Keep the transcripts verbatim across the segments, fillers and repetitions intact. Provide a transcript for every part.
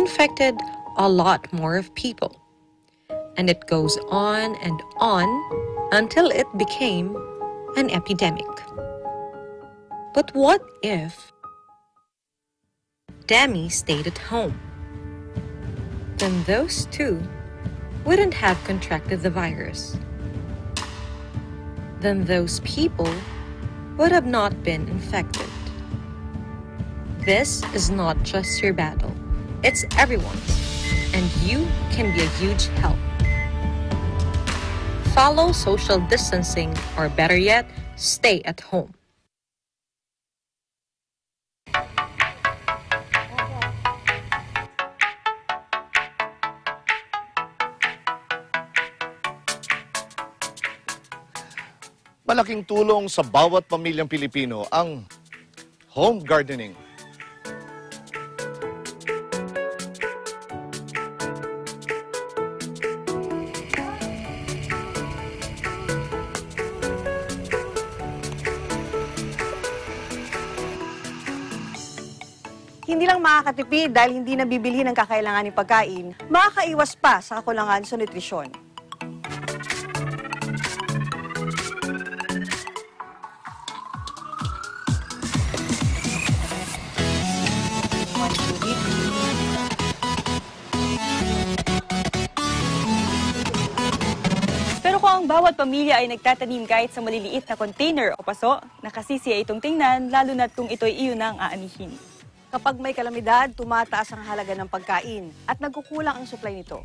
infected a lot more of people. And it goes on and on until it became an epidemic. But what if Demi stayed at home? Then those two wouldn't have contracted the virus. Then those people would have not been infected. This is not just your battle, it's everyone's, and you can be a huge help. Follow social distancing, or better yet, stay at home. Malaking tulong sa bawat pamilyang Pilipino ang home gardening. Hindi lang makakatipid dahil hindi nabibili ng kakailanganing pagkain, makakaiwas pa sa kakulangan sa nutrisyon. Pero kung ang bawat pamilya ay nagtatanim kahit sa maliliit na container o paso, nakasisiya itong tingnan, lalo na't kung ito'y iyon na ang aanihin. Kapag may kalamidad, tumataas ang halaga ng pagkain at nagkukulang ang supply nito.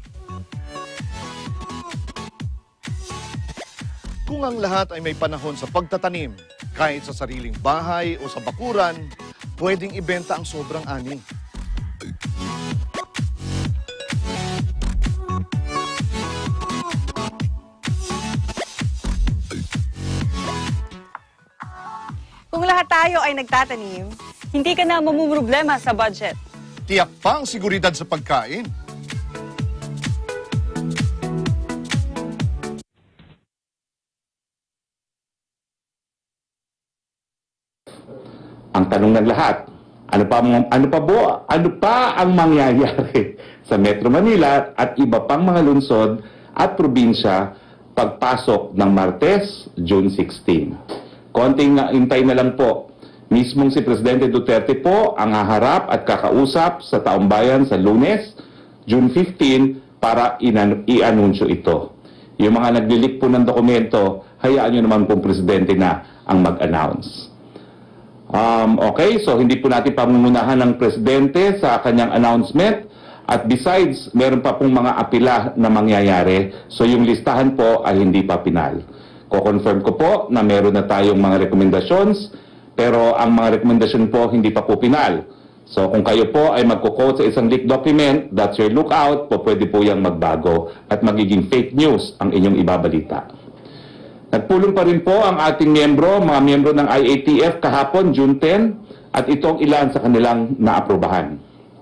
Kung ang lahat ay may panahon sa pagtatanim, kahit sa sariling bahay o sa bakuran, pwedeng ibenta ang sobrang ani. Kung lahat tayo ay nagtatanim, hindi ka na mamumroblema sa budget. Tiyak pa ang seguridad sa pagkain. Ang tanong ng lahat, ano pa, ano pa po, ano pa ang mangyayari sa Metro Manila at iba pang mga lungsod at probinsya pagpasok ng Martes, June sixteen? Konting hintay na lang po. Mismong si Presidente Duterte po ang haharap at kakausap sa taong bayan sa Lunes, June fifteen, para i-anunsyo ito. Yung mga naglilik po ng dokumento, hayaan nyo naman pong Presidente na ang mag-announce. Um, okay, so hindi po natin pamungunahan ng Presidente sa kanyang announcement. At besides, meron pa pong mga apila na mangyayari. So yung listahan po ay hindi pa pinal. Ko-confirm ko po na meron na tayong mga recommendations, pero ang mga rekomendasyon po hindi pa po pinal. So kung kayo po ay magko-quote sa isang leaked document, that's your lookout, po pwede po yung magbago at magiging fake news ang inyong ibabalita. Nagpulong pa rin po ang ating miyembro, mga miyembro ng I A T F kahapon, June ten, at ito ang ilan sa kanilang naaprobahan.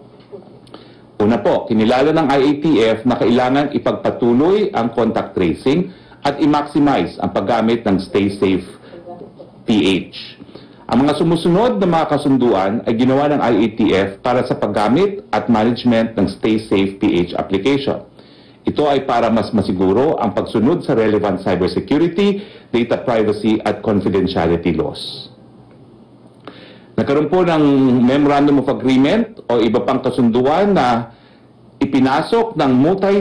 Una po, kinilala ng I A T F na kailangan ipagpatuloy ang contact tracing at i-maximize ang paggamit ng Stay Safe P H. Ang mga sumusunod na mga kasunduan ay ginawa ng I A T F para sa paggamit at management ng Stay Safe P H application. Ito ay para mas masiguro ang pagsunod sa relevant cybersecurity, data privacy at confidentiality laws. Nagkaroon po ng Memorandum of Agreement o iba pang kasunduan na ipinasok ng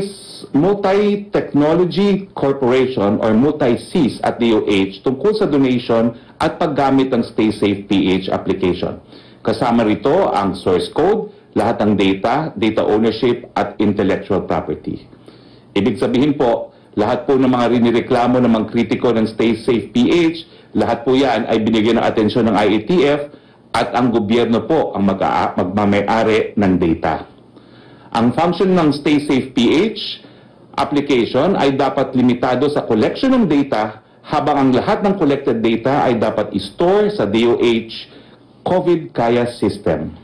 Multi-Technology Corporation or Multi-C I S at D O H tungkol sa donation at paggamit ng Stay Safe P H application. Kasama rito ang source code, lahat ng data, data ownership at intellectual property. Ibig sabihin po, lahat po ng mga rinireklamo ng mga kritiko ng Stay Safe P H, lahat po yan ay binigyan ng atensyon ng I A T F at ang gobyerno po ang magmamayari ng data. Ang function ng Stay Safe P H application ay dapat limitado sa collection ng data, habang ang lahat ng collected data ay dapat i-store sa D O H COVID-Kaya system.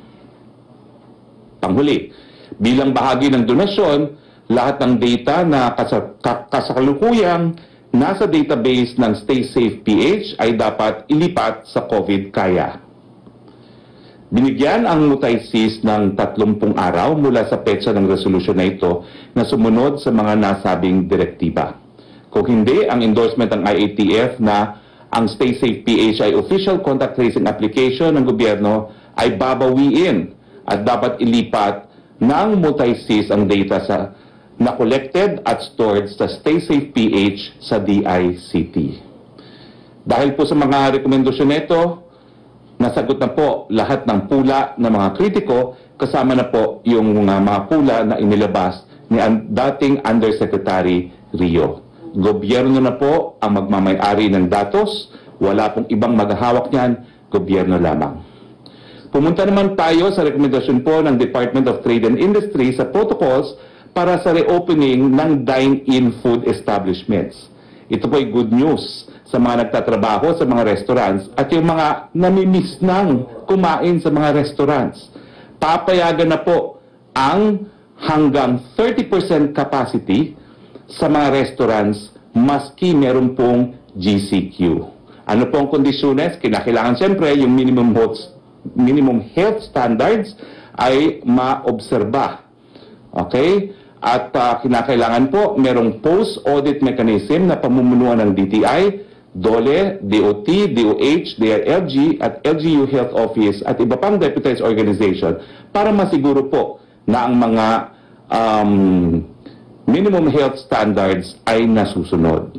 Panghuli, bilang bahagi ng donasyon, lahat ng data na kasalukuyang nasa database ng Stay Safe P H ay dapat ilipat sa COVID-Kaya. Binigyan ang multi-C I S ng tatlumpung araw mula sa petsa ng resolusyon na ito na sumunod sa mga nasabing direktiba. Kung hindi, ang endorsement ng I A T F na ang Stay Safe P H ay official contact tracing application ng gobyerno ay babawiin at dapat ilipat ng multi-C I S ang data sa na collected at stored sa Stay Safe P H sa D I C T. Dahil po sa mga rekomendasyon nito, nasagot na po lahat ng pula ng mga kritiko, kasama na po yung uh, mga pula na inilabas ni ang dating Undersecretary Rio. Gobyerno na po ang magmamay-ari ng datos, wala pong ibang maghahawak niyan, gobyerno lamang. Pumunta naman tayo sa rekomendasyon po ng Department of Trade and Industry sa protocols para sa reopening ng dine-in food establishments. Ito po ay good news sa mga nagtatrabaho sa mga restaurants at yung mga namimiss nang kumain sa mga restaurants. Papayagan na po ang hanggang thirty percent capacity sa mga restaurants maski meron pong G C Q. Ano po ang kondisyones? Kinakailangan siyempre yung minimum health, minimum health standards ay maobserba. Okay? At uh, kinakailangan po merong post-audit mechanism na pamumunuan ng D T I, DOLE, D O T, D O H, D I L G at L G U Health Office at iba pang deputized organization para masiguro po na ang mga um, minimum health standards ay nasusunod.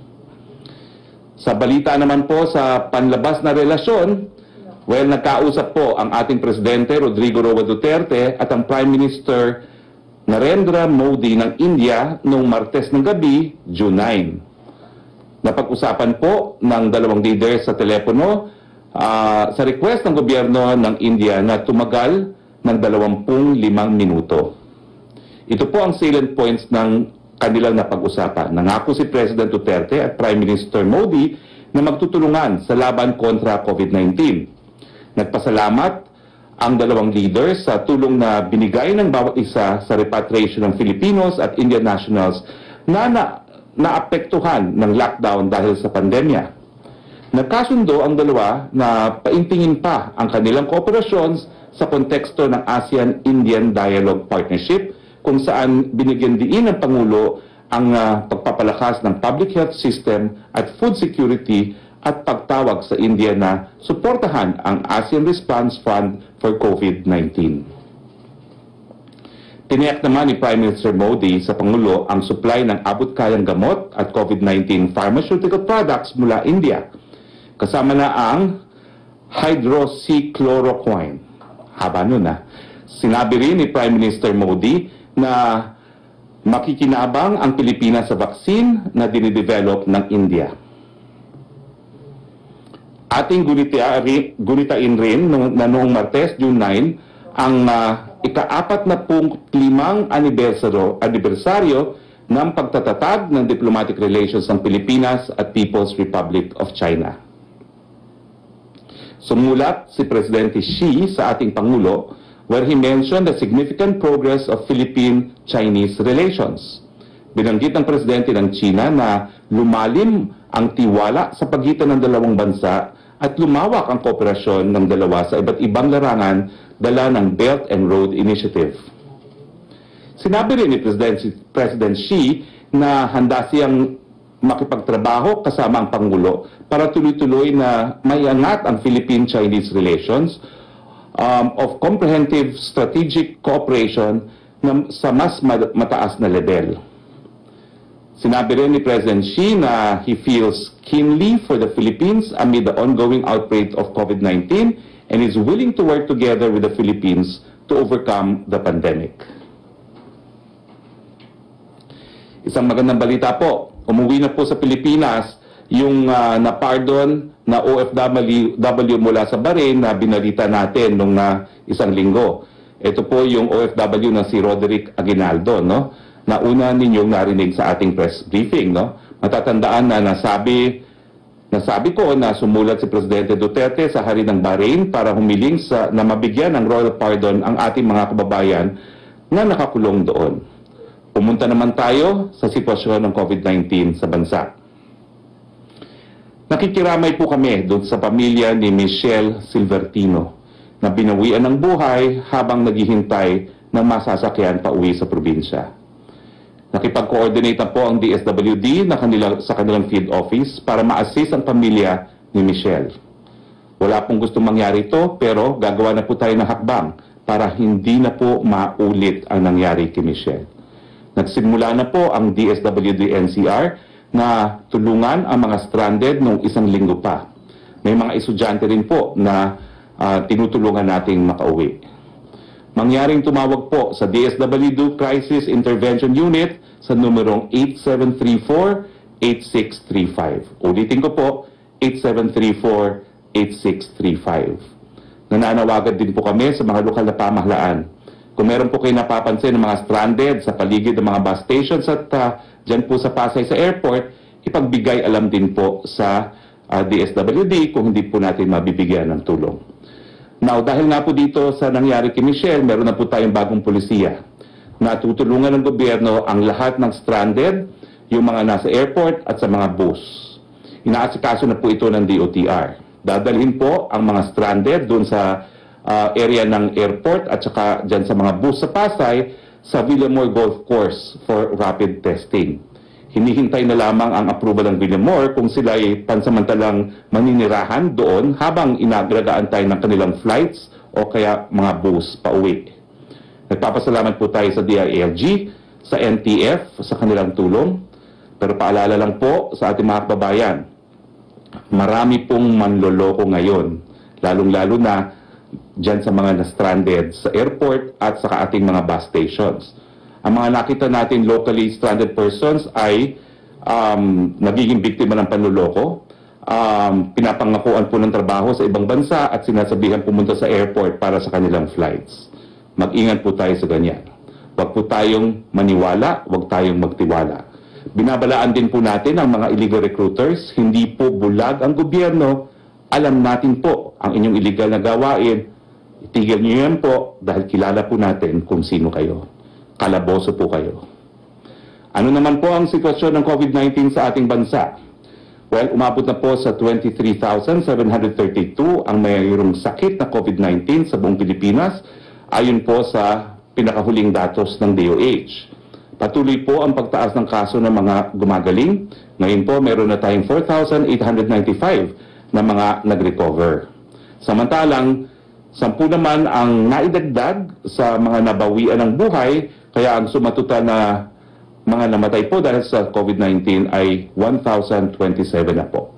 Sa balita naman po sa panlabas na relasyon, well, nagkausap po ang ating Presidente Rodrigo Roa Duterte at ang Prime Minister Narendra Modi ng India noong Martes ng gabi, June nine. Napag-usapan po ng dalawang leaders sa telepono uh, sa request ng gobyerno ng India na tumagal ng dalawampung limang minuto. Ito po ang salient points ng kanilang napag-usapan. Nangako si President Duterte at Prime Minister Modi na magtutulungan sa laban kontra COVID nineteen. Nagpasalamat ang dalawang leaders sa tulong na binigay ng bawat isa sa repatriation ng Filipinos at Indian nationals na na naapektuhan ng lockdown dahil sa pandemya. Nagkasundo ang dalawa na paintingin pa ang kanilang kooperasyons sa konteksto ng ASEAN-Indian Dialogue Partnership kung saan binigyan diin ng Pangulo ang uh, pagpapalakas ng public health system at food security at pagtawag sa India na suportahan ang ASEAN Response Fund for COVID nineteen. Tiniyak naman ni Prime Minister Modi sa Pangulo ang supply ng abot-kayang gamot at COVID nineteen pharmaceutical products mula India, kasama na ang hydroxychloroquine. Haba nun ah. Sinabi rin ni Prime Minister Modi na makikinabang ang Pilipinas sa vaccine na dinidevelop ng India. Ating gunitain rin na noong Martes, June nine, ang uh, ika-apat na pung limang anibersaryo, anibersaryo ng pagtatatag ng diplomatic relations ng Pilipinas at People's Republic of China. Sumulat si Presidente Xi sa ating Pangulo where he mentioned the significant progress of Philippine-Chinese relations. Binanggit ng Presidente ng China na lumalim ang tiwala sa pagitan ng dalawang bansa at lumawak ang kooperasyon ng dalawa sa iba't ibang larangan dala ng Belt and Road Initiative. Sinabi rin ni President, President Xi na handa siyang makipagtrabaho kasama ang Pangulo para tuloy-tuloy na maiangat ang Philippine-Chinese relations um, of comprehensive strategic cooperation na, sa mas mataas na level. Sinabi rin ni President Xi na he feels keenly for the Philippines amid the ongoing outbreak of COVID nineteen and is willing to work together with the Philippines to overcome the pandemic. Isang magandang balita po, umuwi na po sa Pilipinas yung uh, na-pardon na O F W mula sa Bahrain na binalita natin nung uh, isang linggo. Ito po yung O F W na si Roderick Aguinaldo, no? Na una ninyong narinig sa ating press briefing, no? Matatandaan na nasabi, nasabi ko na sumulat si Presidente Duterte sa hari ng Bahrain para humiling sa, na mabigyan ng royal pardon ang ating mga kababayan na nakakulong doon. Pumunta naman tayo sa sitwasyon ng COVID nineteen sa bansa. Nakikiramay po kami doon sa pamilya ni Michelle Silvertino na binawian ng buhay habang naghihintay ng masasakyan pa uwi sa probinsya. Nakipag-coordinate na po ang D S W D na kanila, sa kanilang field office para ma-assist ang pamilya ni Michelle. Wala pong gustong mangyari ito, pero gagawa na po tayo ng hakbang para hindi na po maulit ang nangyari kay Michelle. Nagsimula na po ang D S W D N C R na tulungan ang mga stranded noong isang linggo pa. May mga estudyante rin po na uh, tinutulungan nating makauwi. Mangyaring tumawag po sa D S W D Crisis Intervention Unit sa numerong eight seven three four, eight six three five. Ulitin ko po, eight seven three four, eight six three five. Nananawagan din po kami sa mga lokal na pamahalaan. Kung meron po kayo napapansin ng mga stranded sa paligid ng mga bus stations at uh, dyan po sa Pasay sa airport, ipagbigay alam din po sa uh, D S W D kung hindi po natin mabibigyan ng tulong. Now, dahil nga po dito sa nangyari kay Michelle, meron na po tayong bagong polisiya. Natutulungan ng gobyerno ang lahat ng stranded, yung mga nasa airport at sa mga bus. Inaasikaso na po ito ng D O T R. Dadalhin po ang mga stranded doon sa uh, area ng airport at saka dyan sa mga bus sa Pasay sa Villamor Golf Course for rapid testing. Hinihintay na lamang ang approval ng Villamor kung sila ay pansamantalang maninirahan doon habang inagragaan tayo ng kanilang flights o kaya mga bus pa uwi. Nagpapasalamat po tayo sa D I L G, sa N T F, sa kanilang tulong. Pero paalala lang po sa ating mga kababayan, marami pong manloloko ngayon, lalong-lalo na dyan sa mga na-stranded sa airport at sa ating mga bus stations. Ang mga nakita natin locally stranded persons ay um, nagiging biktima ng panloloko, um, pinapangakuan po ng trabaho sa ibang bansa at sinasabihan pumunta sa airport para sa kanilang flights. Mag-ingat po tayo sa ganyan. Huwag po tayong maniwala, huwag tayong magtiwala. Binabalaan din po natin ang mga illegal recruiters, hindi po bulag ang gobyerno, alam natin po ang inyong illegal na gawain, itigil niyo yan po dahil kilala po natin kung sino kayo. Kalaboso po kayo. Ano naman po ang sitwasyon ng COVID nineteen sa ating bansa? Well, umabot na po sa twenty-three thousand seven hundred thirty-two ang mayroong sakit na COVID nineteen sa buong Pilipinas ayon po sa pinakahuling datos ng D O H. Patuloy po ang pagtaas ng kaso ng mga gumagaling. Ngayon po, meron na tayong four thousand eight hundred ninety-five na mga nag-recover. Samantalang, sampu naman ang naidagdag sa mga nabawian ng buhay, kaya ang sumatotal na mga namatay po dahil sa COVID nineteen ay one thousand twenty-seven na po.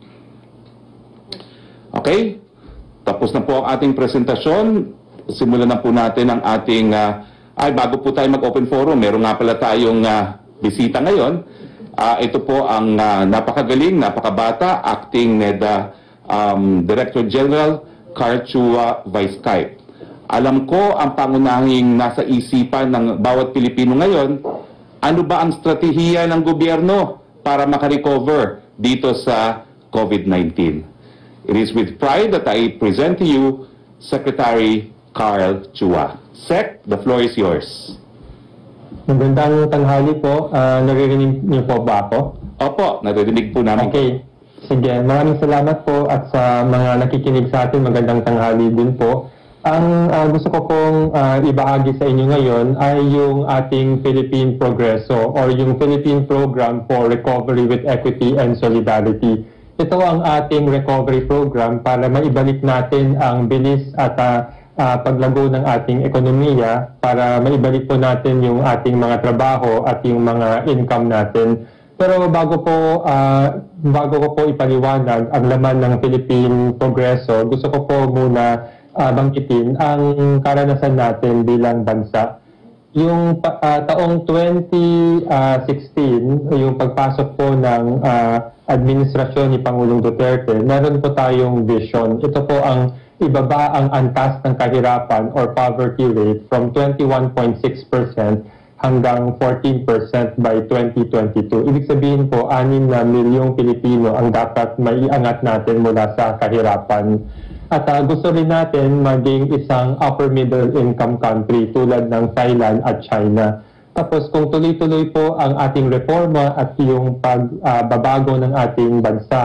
Okay? Tapos na po ang ating presentasyon. Simulan na po natin ang ating, uh, ay bago po tayo mag-open forum, meron nga pala tayong uh, bisita ngayon. Uh, ito po ang uh, napakagaling, napakabata, acting NEDA um, Director General Carl Chua Vizcay. Alam ko ang pangunahing nasa isipan ng bawat Pilipino ngayon, ano ba ang strategiya ng gobyerno para makarecover dito sa COVID nineteen? It is with pride that I present to you Secretary Carl Chua. Sec, the floor is yours. Magandang tanghali po. Uh, naririnig niyo po ba ako? Opo, naririnig po namin. Okay. Sige, maraming salamat po at sa mga nakikinig sa atin, magandang tanghali din po. Ang uh, gusto ko pong uh, ibahagi sa inyo ngayon ay yung ating Philippine Progreso or yung Philippine Program for Recovery with Equity and Solidarity. Ito ang ating recovery program para maibalik natin ang bilis at uh, uh, paglago ng ating ekonomiya para maibalik po natin yung ating mga trabaho at yung mga income natin. Pero bago po uh, bago ko po ipaliwanag ang laman ng Philippine Progreso, gusto ko po muna uh, bangkitin ang karanasan natin bilang bansa. Yung uh, taong twenty sixteen, yung pagpasok po ng uh, administrasyon ni Pangulong Duterte, meron po tayong vision. Ito po ang ibaba ang antas ng kahirapan or poverty rate from twenty-one point six percent hanggang fourteen percent by twenty twenty-two. Ibig sabihin po, anim na milyong Pilipino ang dapat maiangat natin mula sa kahirapan. At uh, gusto rin natin maging isang upper middle income country tulad ng Thailand at China. Tapos kung tuloy-tuloy po ang ating reforma at yung pagbabago uh, ng ating bansa,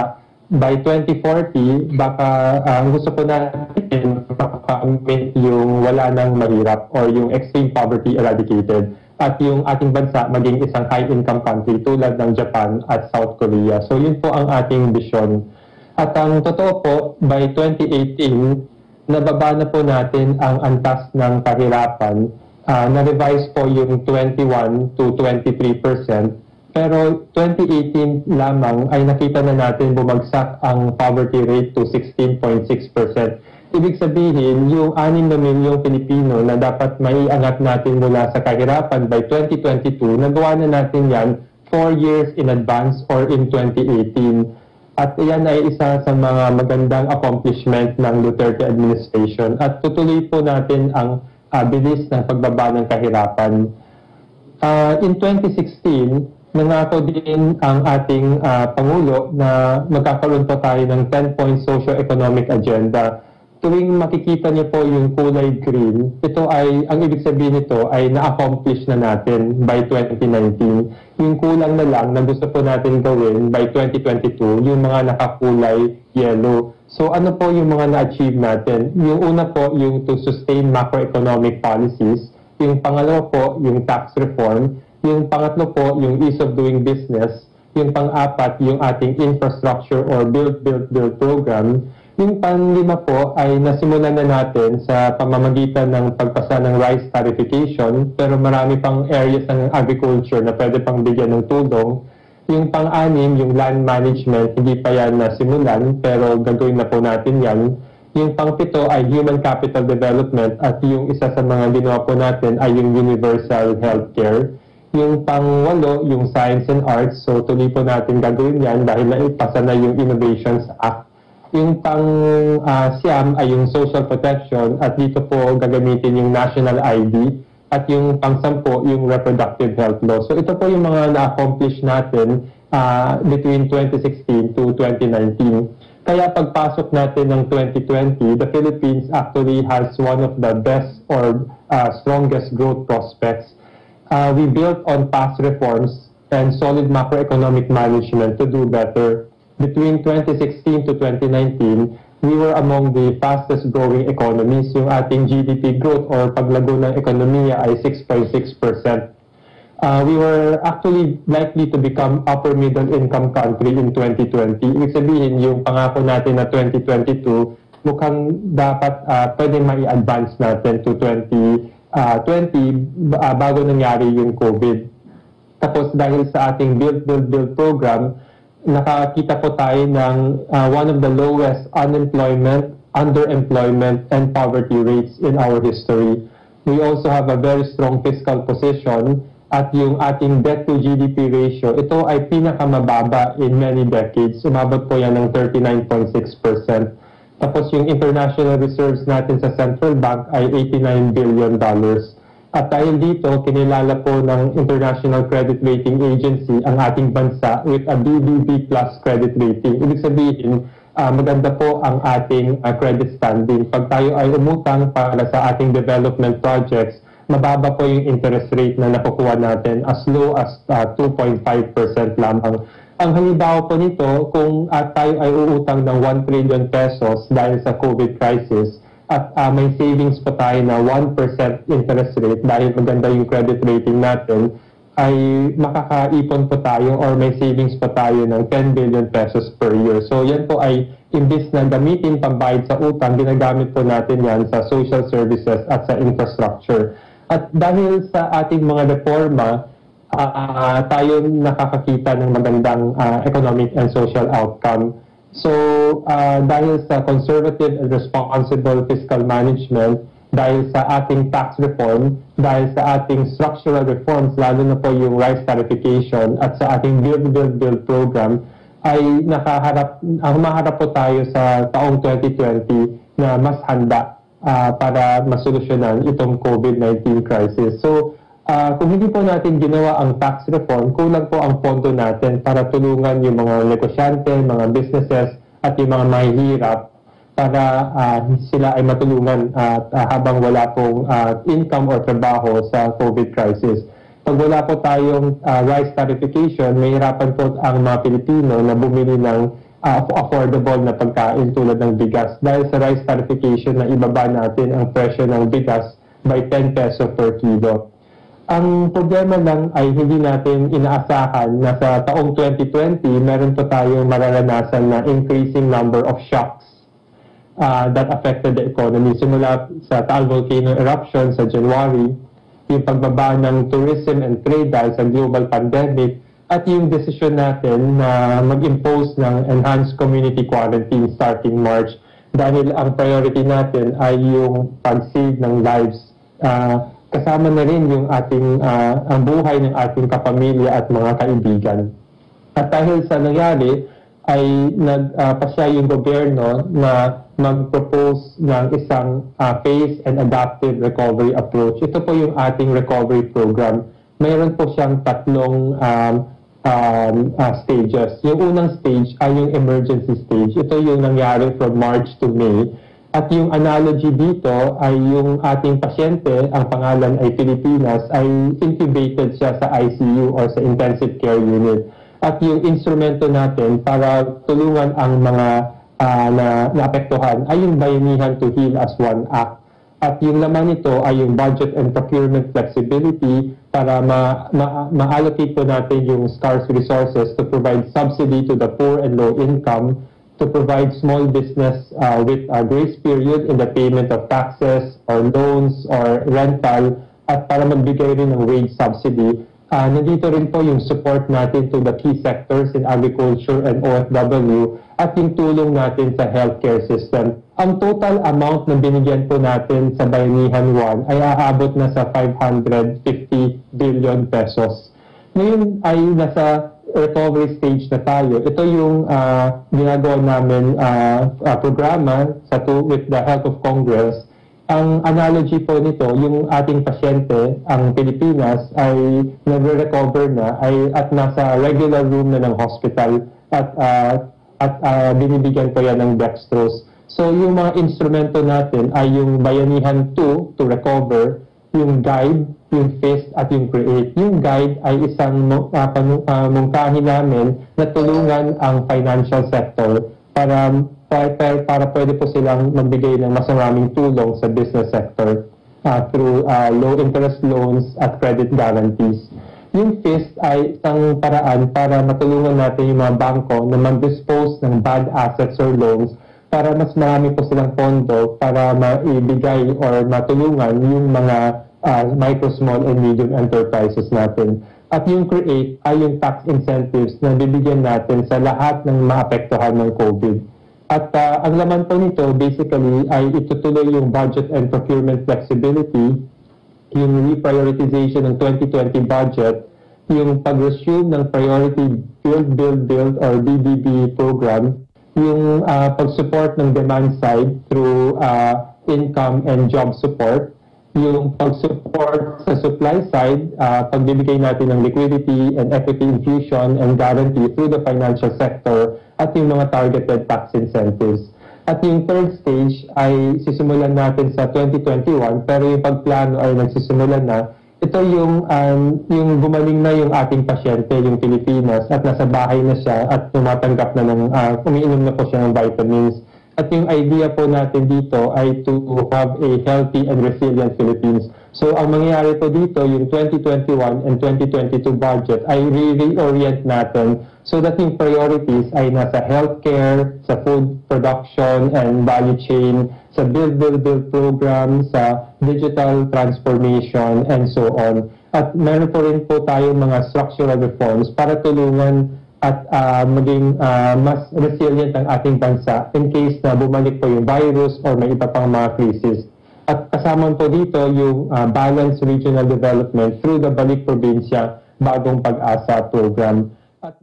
by twenty forty, baka uh, gusto po natin makakamit yung wala nang mahirap or yung extreme poverty eradicated at yung ating bansa maging isang high-income country tulad ng Japan at South Korea. So yun po ang ating vision. At ang totoo po, by twenty eighteen, nababa na po natin ang antas ng kahirapan. Uh, na-revise po yung twenty-one to twenty-three percent. Pero twenty eighteen lamang ay nakita na natin bumagsak ang poverty rate to sixteen point six percent. Ibig sabihin, yung anim na milyong Pilipino na dapat maiangat natin mula sa kahirapan by twenty twenty-two, nagawa na natin yan four years in advance or in twenty eighteen. At yan ay isa sa mga magandang accomplishment ng Duterte administration. At tutuloy po natin ang uh, bilis ng pagbaba ng kahirapan. Uh, in twenty sixteen, nangako din ang ating uh, Pangulo na magkakaroon po tayo ng ten-point socio-economic agenda. Tuwing makikita niyo po yung kulay green, ito ay, ang ibig sabihin nito ay na-accomplish na natin by twenty nineteen. Yung kulang na lang na gusto po natin gawin by twenty twenty-two, yung mga nakakulay yellow. So ano po yung mga na-achieve natin? Yung una po, yung to sustain macroeconomic policies. Yung pangalawa po, yung tax reform. Yung pangatlo po, yung ease of doing business. Yung pang-apat, yung ating infrastructure or build, build, build program. Yung panglima po ay nasimulan na natin sa pamamagitan ng pagpasa ng rice tarification, pero marami pang areas ng agriculture na pwede pang bigyan ng tulong. Yung pang-anim, yung land management, hindi pa yan nasimulan, pero gagawin na po natin yan. Yung pang-pito ay human capital development at yung isa sa mga ginawa po natin ay yung universal healthcare. Yung pang-walo, yung Science and Arts, so tuloy po natin gagawin yan dahil naipasa na yung Innovations Act. Yung pang-siyam uh, ay yung Social Protection at dito po gagamitin yung National I D at yung pang-sampo, yung Reproductive Health Law. So ito po yung mga na-accomplish natin uh, between twenty sixteen to twenty nineteen. Kaya pagpasok natin ng twenty twenty, the Philippines actually has one of the best or uh, strongest growth prospects. Uh, we built on past reforms and solid macroeconomic management to do better. Between twenty sixteen to twenty nineteen, we were among the fastest growing economies. Yung ating G D P growth or paglago ng ekonomiya ay six point six percent. Uh, we were actually likely to become upper middle income country in twenty twenty. Ibig sabihin, yung pangako natin na twenty twenty-two, mukhang dapat uh, pwede mai-advance natin to twenty twenty uh, bago nangyari yung COVID. Tapos dahil sa ating Build, Build, Build program, nakakita po tayo ng uh, one of the lowest unemployment, underemployment, and poverty rates in our history. We also have a very strong fiscal position at yung ating debt to G D P ratio, ito ay pinakamababa in many decades. Umabot po yan ng thirty-nine point six percent. Tapos yung international reserves natin sa central bank ay eighty-nine billion dollars. At dahil dito, kinilala po ng International Credit Rating Agency ang ating bansa with a B B B plus credit rating. Ibig sabihin, uh, maganda po ang ating uh, credit standing. Pag tayo ay umutang para sa ating development projects, mababa po yung interest rate na nakukuha natin as low as uh, two point five percent lamang. Ang halimbawa po nito, kung uh, tayo ay uutang ng one trillion pesos dahil sa COVID crisis at uh, may savings po tayo na one percent interest rate dahil maganda yung credit rating natin, ay makakaipon po tayo or may savings po tayo ng ten billion pesos per year. So yan po ay imbis na gamitin pambayad sa utang, ginagamit po natin yan sa social services at sa infrastructure. At dahil sa ating mga reforma, uh, tayo nakakakita ng magandang uh, economic and social outcome. So uh, dahil sa conservative and responsible fiscal management, dahil sa ating tax reform, dahil sa ating structural reforms, lalo na po yung rice tarification at sa ating Build, Build, Build program, ay nakaharap, uh, humaharap po tayo sa taong twenty twenty na mas handa uh, para masolusyonan itong COVID nineteen crisis. So uh, kung hindi po natin ginawa ang tax reform, kulang po ang pondo natin para tulungan yung mga negosyante, mga businesses at yung mga mahihirap para uh, sila ay matulungan at uh, habang wala pong uh, income or trabaho sa COVID crisis. Pag wala po tayong uh, rice tarification, may hirapan po ang mga Pilipino na bumili ng uh, affordable na pagkain tulad ng bigas. Dahil sa rice tarification na ibaba natin ang presyo ng bigas by ten peso per kilo. Ang problema lang ay hindi natin inaasahan na sa taong twenty twenty, meron po tayong mararanasan na increasing number of shocks uh, that affected the economy. Simula sa Taal volcano eruption sa January, yung pagbaba ng tourism and trade dahil sa global pandemic, at yung desisyon natin na mag-impose ng enhanced community quarantine starting March dahil ang priority natin ay yung pag-save ng lives. Uh, kasama na rin yung ating, uh, ang buhay ng ating kapamilya at mga kaibigan. At dahil sa nangyari, ay nagpasya uh, yung gobyerno na mag-propose ng isang uh, phased and adaptive recovery approach. Ito po yung ating recovery program. Mayroon po siyang tatlong um, um, uh, stages. Yung unang stage ay yung emergency stage. Ito yung nangyari from March to May. At yung analogy dito ay yung ating pasyente, ang pangalan ay Pilipinas, ay intubated siya sa I C U or sa intensive care unit. At yung instrumento natin para tulungan ang mga uh, na naapektuhan ay yung Bayanihan to Heal as One Act. At yung laman nito ay yung budget and procurement flexibility para ma- ma- ma-allocate po natin yung scarce resources to provide subsidy to the poor and low income, to provide small business uh, with a grace period in the payment of taxes or loans or rental, at para magbigay rin ng wage subsidy. Uh, nandito rin po yung support natin to the key sectors in agriculture and O F W at yung tulong natin sa healthcare system. Ang total amount na binigyan po natin sa Bayanihan one ay aabot na sa five hundred fifty billion pesos. Ngayon ay nasa recovery stage na tayo. Ito yung uh, ginagawa namin uh, uh, programa sa to, with the help of Congress. Ang analogy po nito, yung ating pasyente, ang Pilipinas, ay nagre-recover na ay at nasa regular room na ng hospital at uh, at uh, binibigyan po yan ng dextrose. So yung mga instrumento natin ay yung Bayanihan two to recover, yung guide, yung FIST at yung create. Yung guide ay isang uh, panu- uh, mungkahi namin na tulungan ang financial sector para, para, para pwede po silang magbigay ng mas maraming tulong sa business sector uh, through uh, low interest loans at credit guarantees. Yung FIST ay isang paraan para matulungan natin yung mga bangko na mag-dispose ng bad assets or loans para mas marami po silang pondo para maibigay or matulungan yung mga uh, micro, small, and medium enterprises natin. At yung create ay yung tax incentives na bibigyan natin sa lahat ng maapektuhan ng COVID. At uh, ang laman po nito basically ay itutuloy yung budget and procurement flexibility, yung reprioritization ng twenty twenty budget, yung pag-resume ng priority build, build, build or B B B program, yung uh, pag-support ng demand side through uh, income and job support, yung pag-support sa supply side, uh, pagbibigay natin ng liquidity and equity infusion and guarantee through the financial sector, at yung mga targeted tax incentives. At yung third stage ay sisimulan natin sa twenty twenty-one, pero yung pagplano ay nagsisimulan na. Ito yung, um, yung gumaling na yung ating pasyente, yung Pilipinas, at nasa bahay na siya at tumatanggap na ng, uh, umiinom na po siya ng vitamins. At yung idea po natin dito ay to have a healthy and resilient Philippines. So ang mangyayari po dito, yung twenty twenty-one and twenty twenty-two budget ay re-reorient natin so that yung priorities ay nasa healthcare, sa food production and value chain, sa build, build, build program, sa digital transformation, and so on. At meron po rin po tayong mga structural reforms para tulungan at uh, maging uh, mas resilient ang ating bansa in case na bumalik po yung virus or may iba pang mga crisis. At kasama po dito yung uh, balanced regional development through the Balik Probinsya Bagong Pag-asa program. At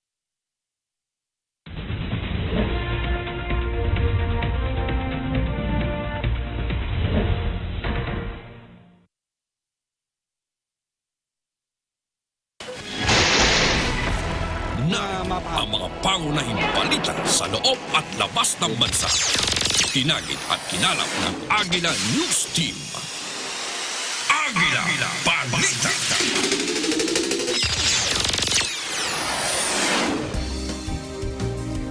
na ang mga pangunahing balita sa loob at labas ng bansa. Tinagid at kinalap ng Agila News Team. Agila, Agila Balita!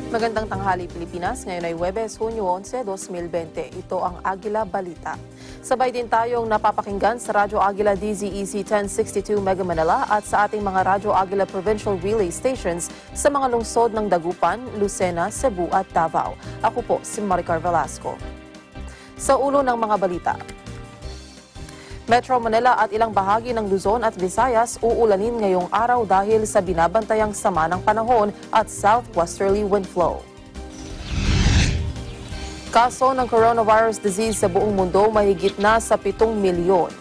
Magandang tanghali Pilipinas, ngayon ay Huwebes, Hunyo eleven, twenty twenty. Ito ang Agila Balita. Sabay din tayong napapakinggan sa Radyo Agila D Z E C ten sixty-two Mega Manila at sa ating mga Radyo Agila Provincial Relay Stations sa mga lungsod ng Dagupan, Lucena, Cebu at Davao. Ako po si Maricar Velasco. Sa ulo ng mga balita, Metro Manila at ilang bahagi ng Luzon at Visayas uulanin ngayong araw dahil sa binabantayang sama ng panahon at southwesterly wind flow. Kaso ng coronavirus disease sa buong mundo mahigit na sa pitong milyon.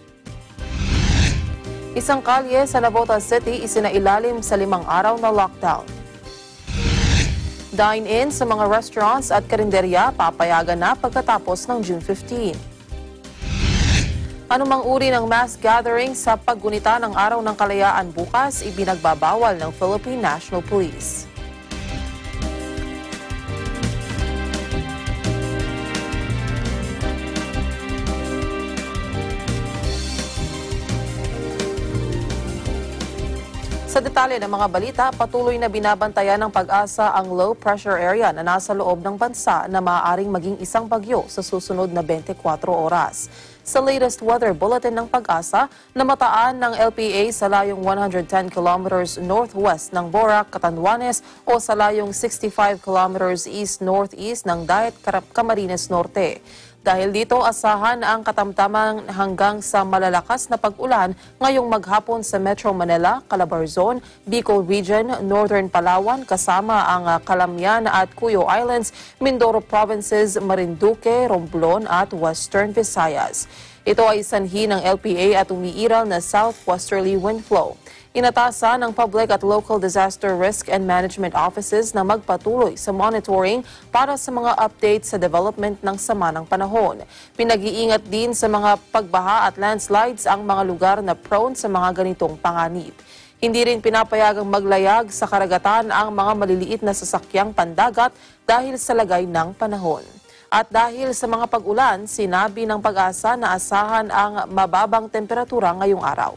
Isang kalye sa Navotas City isinailalim sa limang araw na lockdown. Dine-in sa mga restaurants at karinderya papayagan na pagkatapos ng June fifteenth. Anumang uri ng mass gathering sa paggunita ng Araw ng Kalayaan bukas, ibinagbabawal ng Philippine National Police. Sa detalye ng mga balita, patuloy na binabantayan ng Pag-asa ang low pressure area na nasa loob ng bansa na maaaring maging isang bagyo sa susunod na twenty-four oras. Sa latest weather bulletin ng Pag-asa, namataan ng L P A sa layong one hundred ten kilometers northwest ng Borac, Catanduanes o sa layong sixty-five kilometers east-northeast ng Daet, Camarines Norte. Dahil dito, asahan ang katamtamang hanggang sa malalakas na pag-ulan ngayong maghapon sa Metro Manila, Calabarzon, Bicol Region, Northern Palawan, kasama ang Calamian at Cuyo Islands, Mindoro Provinces, Marinduque, Romblon at Western Visayas. Ito ay sanhi ng L P A at umiiral na southwesterly wind flow. Inatasan ng Public at Local Disaster Risk and Management Offices na magpatuloy sa monitoring para sa mga updates sa development ng sama ng panahon. Pinag-iingat din sa mga pagbaha at landslides ang mga lugar na prone sa mga ganitong panganib. Hindi rin pinapayagang maglayag sa karagatan ang mga maliliit na sasakyang pandagat dahil sa lagay ng panahon. At dahil sa mga pag-ulan, sinabi ng Pag-asa na asahan ang mababang temperatura ngayong araw.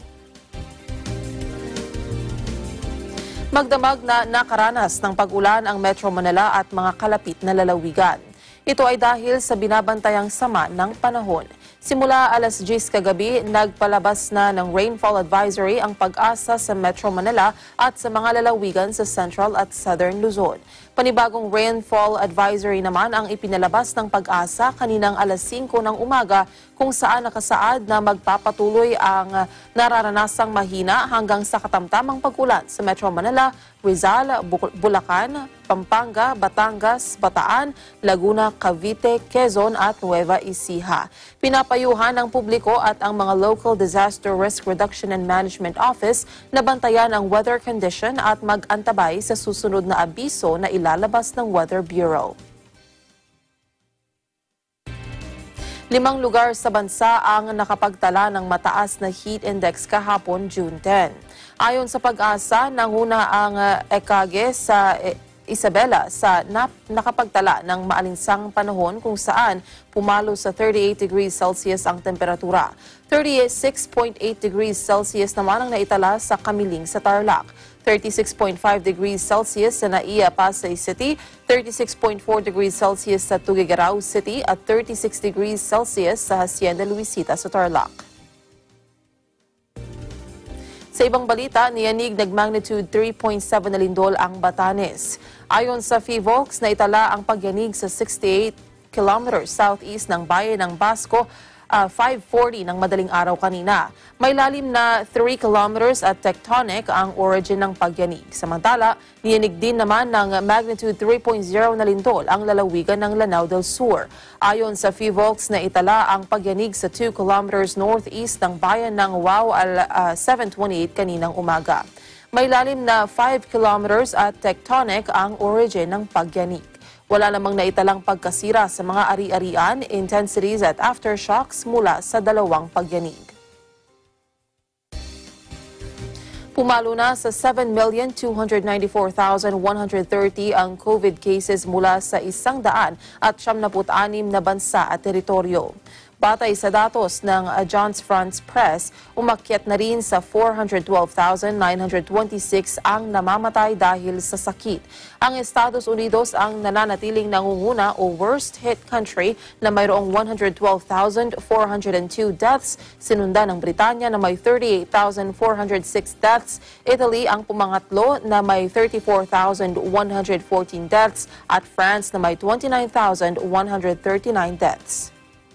Magdamag na nakaranas ng pag-ulan ang Metro Manila at mga kalapit na lalawigan. Ito ay dahil sa binabantayang sama ng panahon. Simula alas diyes kagabi, nagpalabas na ng rainfall advisory ang Pag-asa sa Metro Manila at sa mga lalawigan sa Central at Southern Luzon. Panibagong rainfall advisory naman ang ipinalabas ng Pag-asa kaninang alas singko ng umaga kung saan nakasaad na magpapatuloy ang nararanasang mahina hanggang sa katamtamang pag-ulan sa Metro Manila, Rizal, Bulacan, Pampanga, Batangas, Bataan, Laguna, Cavite, Quezon at Nueva Ecija. Pinapayuhan ng publiko at ang mga Local Disaster Risk Reduction and Management Office na bantayan ang weather condition at mag-antabay sa susunod na abiso na ilalabas ng Weather Bureau. Limang lugar sa bansa ang nakapagtala ng mataas na heat index kahapon, June tenth. Ayon sa Pag-asa, nanguna ang Ekage sa Isabela sa nap nakapagtala ng maalinsang panahon kung saan pumalo sa thirty-eight degrees Celsius ang temperatura. thirty-six point eight degrees Celsius naman ang naitala sa Kamiling sa Tarlac. thirty-six point five degrees Celsius sa Naiya, Pasay City, thirty-six point four degrees Celsius sa Tuguegarao City at thirty-six degrees Celsius sa Hacienda Luisita sa Tarlac. Sa ibang balita, niyanig nag-magnitude three point seven na lindol ang Batanes. Ayon sa PHIVOLCS, naitala ang pagyanig sa sixty-eight kilometers southeast ng bayan ng Basco, uh, five forty ng madaling araw kanina. May lalim na three kilometers at tectonic ang origin ng pagyanig. Samantala, niyanig din naman ng magnitude three point zero na lindol ang lalawigan ng Lanao del Sur. Ayon sa PHIVOLCS, na itala ang pagyanig sa two kilometers northeast ng bayan ng Wao al uh, seven twenty-eight kaninang umaga. May lalim na five kilometers at tectonic ang origin ng pagyanig. Wala namang naitalang pagkasira sa mga ari-arian, intensities at aftershocks mula sa dalawang pagyanig. Pumalo na sa seven million two hundred ninety-four thousand one hundred thirty ang COVID cases mula sa isang daan at siyamnapu't anim na bansa at teritoryo. Batay sa datos ng Agence France Presse, umakyat na rin sa four hundred twelve thousand nine hundred twenty-six ang namamatay dahil sa sakit. Ang Estados Unidos ang nananatiling nangunguna o worst hit country na mayroong one hundred twelve thousand four hundred two deaths, sinundan ng Britanya na may thirty-eight thousand four hundred six deaths, Italy ang pumangatlo na may thirty-four thousand one hundred fourteen deaths at France na may twenty-nine thousand one hundred thirty-nine deaths.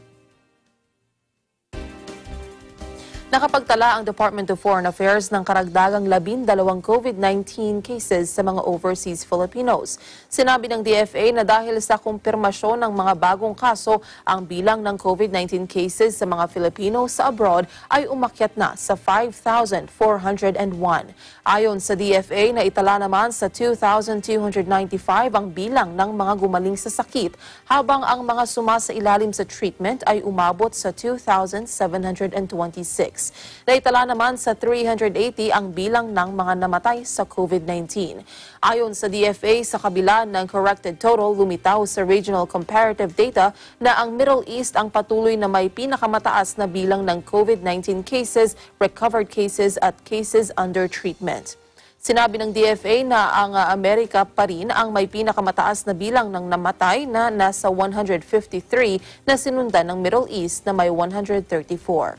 Nakapagtala ang Department of Foreign Affairs ng karagdagang labindalawang COVID nineteen cases sa mga overseas Filipinos. Sinabi ng D F A na dahil sa kumpirmasyon ng mga bagong kaso, ang bilang ng COVID nineteen cases sa mga Filipino sa abroad ay umakyat na sa five thousand four hundred one. Ayon sa D F A, naitala naman sa two thousand two hundred ninety-five ang bilang ng mga gumaling sa sakit, habang ang mga sumasailalim sa treatment ay umabot sa two thousand seven hundred twenty-six. Naitala naman sa three hundred eighty ang bilang ng mga namatay sa COVID nineteen. Ayon sa D F A, sa kabila ng corrected total, lumitaw sa regional comparative data na ang Middle East ang patuloy na may pinakamataas na bilang ng COVID nineteen cases, recovered cases at cases under treatment. Sinabi ng D F A na ang Amerika pa rin ang may pinakamataas na bilang ng namatay na nasa one hundred fifty-three na sinundan ng Middle East na may one hundred thirty-four.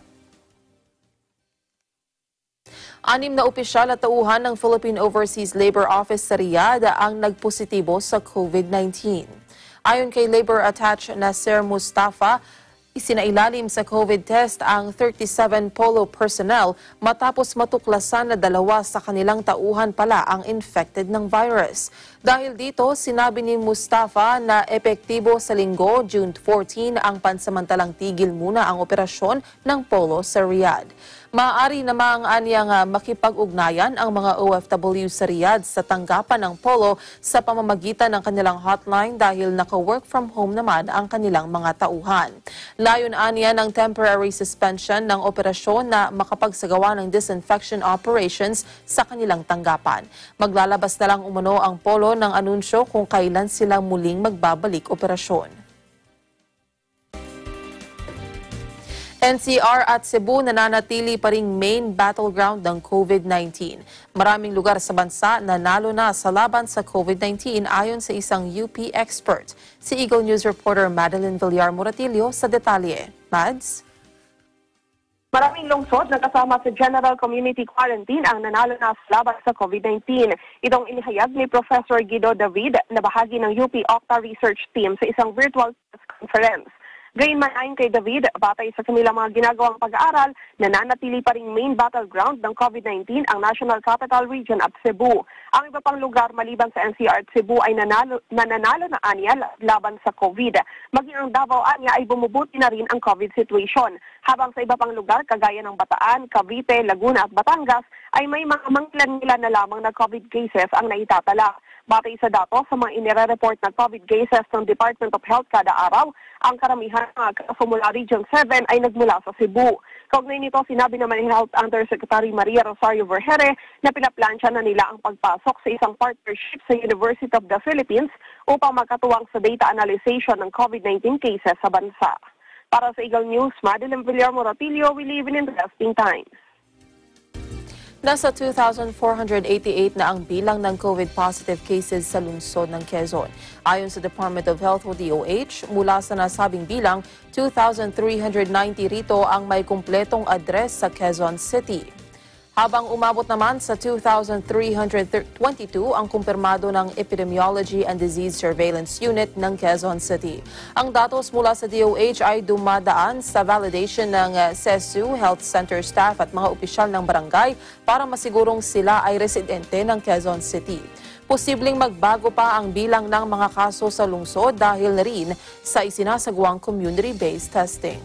Anim na opisyal at tauhan ng Philippine Overseas Labor Office sa Riyadh ang nagpositibo sa COVID nineteen. Ayon kay Labor Attach Nasser Mustafa, isinailalim sa COVID test ang thirty-seven Polo personnel matapos matuklasan na dalawa sa kanilang tauhan pala ang infected ng virus. Dahil dito, sinabi ni Mustafa na epektibo sa linggo, June fourteen, ang pansamantalang tigil muna ang operasyon ng Polo sa Riyadh. Maaari namang anyang uh, makipag-ugnayan ang mga O F W sa Riyadh sa tanggapan ng Polo sa pamamagitan ng kanilang hotline dahil naka-work from home naman ang kanilang mga tauhan. Layon anya ng temporary suspension ng operasyon na makapagsagawa ng disinfection operations sa kanilang tanggapan. Maglalabas na lang umano ang Polo ng anunsyo kung kailan sila muling magbabalik operasyon. N C R at Cebu nananatili pa ring main battleground ng COVID nineteen. Maraming lugar sa bansa nanalo na sa laban sa COVID nineteen ayon sa isang U P expert. Si Eagle News reporter Madeline Villar Moratillo sa detalye. Mads? Maraming lungsod na kasama sa General Community Quarantine ang nanalo na sa laban sa COVID nineteen. Itong inihayag ni Professor Guido David na bahagi ng U P Octa Research Team sa isang virtual press conference. Gayon man ayon kay David, batay sa kanilang mga ginagawang pag-aaral, nananatili pa ring main battleground ng COVID nineteen ang National Capital Region at Cebu. Ang iba pang lugar maliban sa N C R at Cebu ay nanalo, nananalo na anya laban sa COVID. Maging ang Davao anya ay bumubuti na rin ang COVID situation. Habang sa iba pang lugar, kagaya ng Bataan, Cavite, Laguna at Batangas, ay may mga manglan-ngilan na lamang na COVID cases ang naitatala. Batay sa datos sa mga inire-report na COVID cases ng Department of Health kada araw, ang karamihan ng kaso mula Region seven ay nagmula sa Cebu. Kaugnay nito, sinabi naman ni Health Undersecretary Maria Rosario Vergere na pinaplansya na nila ang pagpasok sa isang partnership sa University of the Philippines upang makatuwang sa data analyzation ng COVID nineteen cases sa bansa. Para sa Eagle News, Madeline Villar Moratillo, we live in interesting times. Nasa two thousand four hundred eighty-eight na ang bilang ng COVID-positive cases sa lungsod ng Quezon. Ayon sa Department of Health o D O H, mula sa nasabing bilang, two thousand three hundred ninety rito ang may kumpletong address sa Quezon City. Habang umabot naman sa two thousand three hundred twenty-two ang kumpirmado ng Epidemiology and Disease Surveillance Unit ng Quezon City. Ang datos mula sa D O H ay dumadaan sa validation ng C E S U, Health Center staff at mga opisyal ng barangay para masigurong sila ay residente ng Quezon City. Posibleng magbago pa ang bilang ng mga kaso sa lungsod dahil na rin sa isinasagawang community-based testing.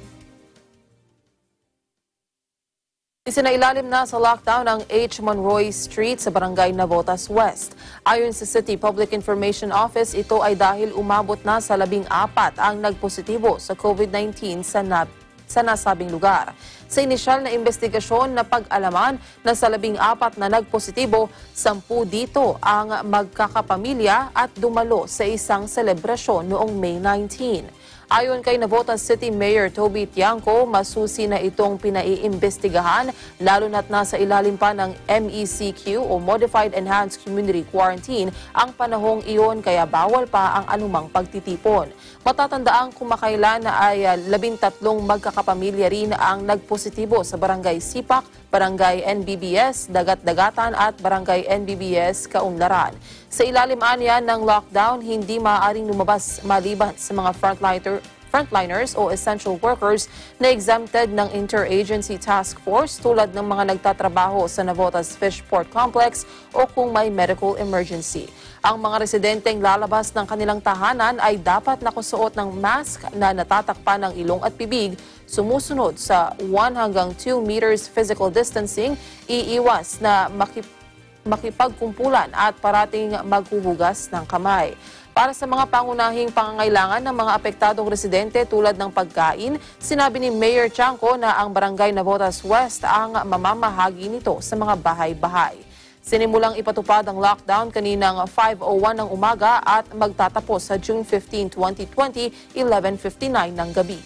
Isinailalim na sa lockdown ang H. Monroy Street sa barangay Navotas West. Ayon sa City Public Information Office, ito ay dahil umabot na sa labing apat ang nagpositibo sa COVID nineteen sa, na, sa nasabing lugar. Sa inisyal na investigasyon na pag-alaman na sa labing apat na nagpositibo, sampu dito ang magkakapamilya at dumalo sa isang selebrasyon noong May nineteenth. Ayon kay Navotas City Mayor Toby Tiangco, masusi na itong pinaiimbestigahan lalo na't nasa ilalim pa ng M E C Q o Modified Enhanced Community Quarantine ang panahong iyon kaya bawal pa ang anumang pagtitipon. Matatandaang kumakailan na ay labintatlong magkakapamilya rin ang nagpositibo sa Barangay Sipak, Barangay N B B S, Dagat-Dagatan at Barangay N B B S, Kaunlaran. Sa ilalim anya ng lockdown, hindi maaaring lumabas maliban sa mga frontliner, frontliners o essential workers na exempted ng Interagency Task Force tulad ng mga nagtatrabaho sa Navotas Fish Port Complex o kung may medical emergency. Ang mga residenteng lalabas ng kanilang tahanan ay dapat nakasuot ng mask na natatakpan ng ilong at bibig, sumusunod sa one hanggang two meters physical distancing, iiwas na makip makipagkumpulan at parating maghuhugas ng kamay. Para sa mga pangunahing pangangailangan ng mga apektadong residente tulad ng pagkain, sinabi ni Mayor Tiangco na ang Barangay Navotas West ang mamamahagi nito sa mga bahay-bahay. Sinimulang ipatupad ang lockdown kaninang five oh one ng umaga at magtatapos sa June fifteenth, twenty twenty, eleven fifty-nine ng gabi.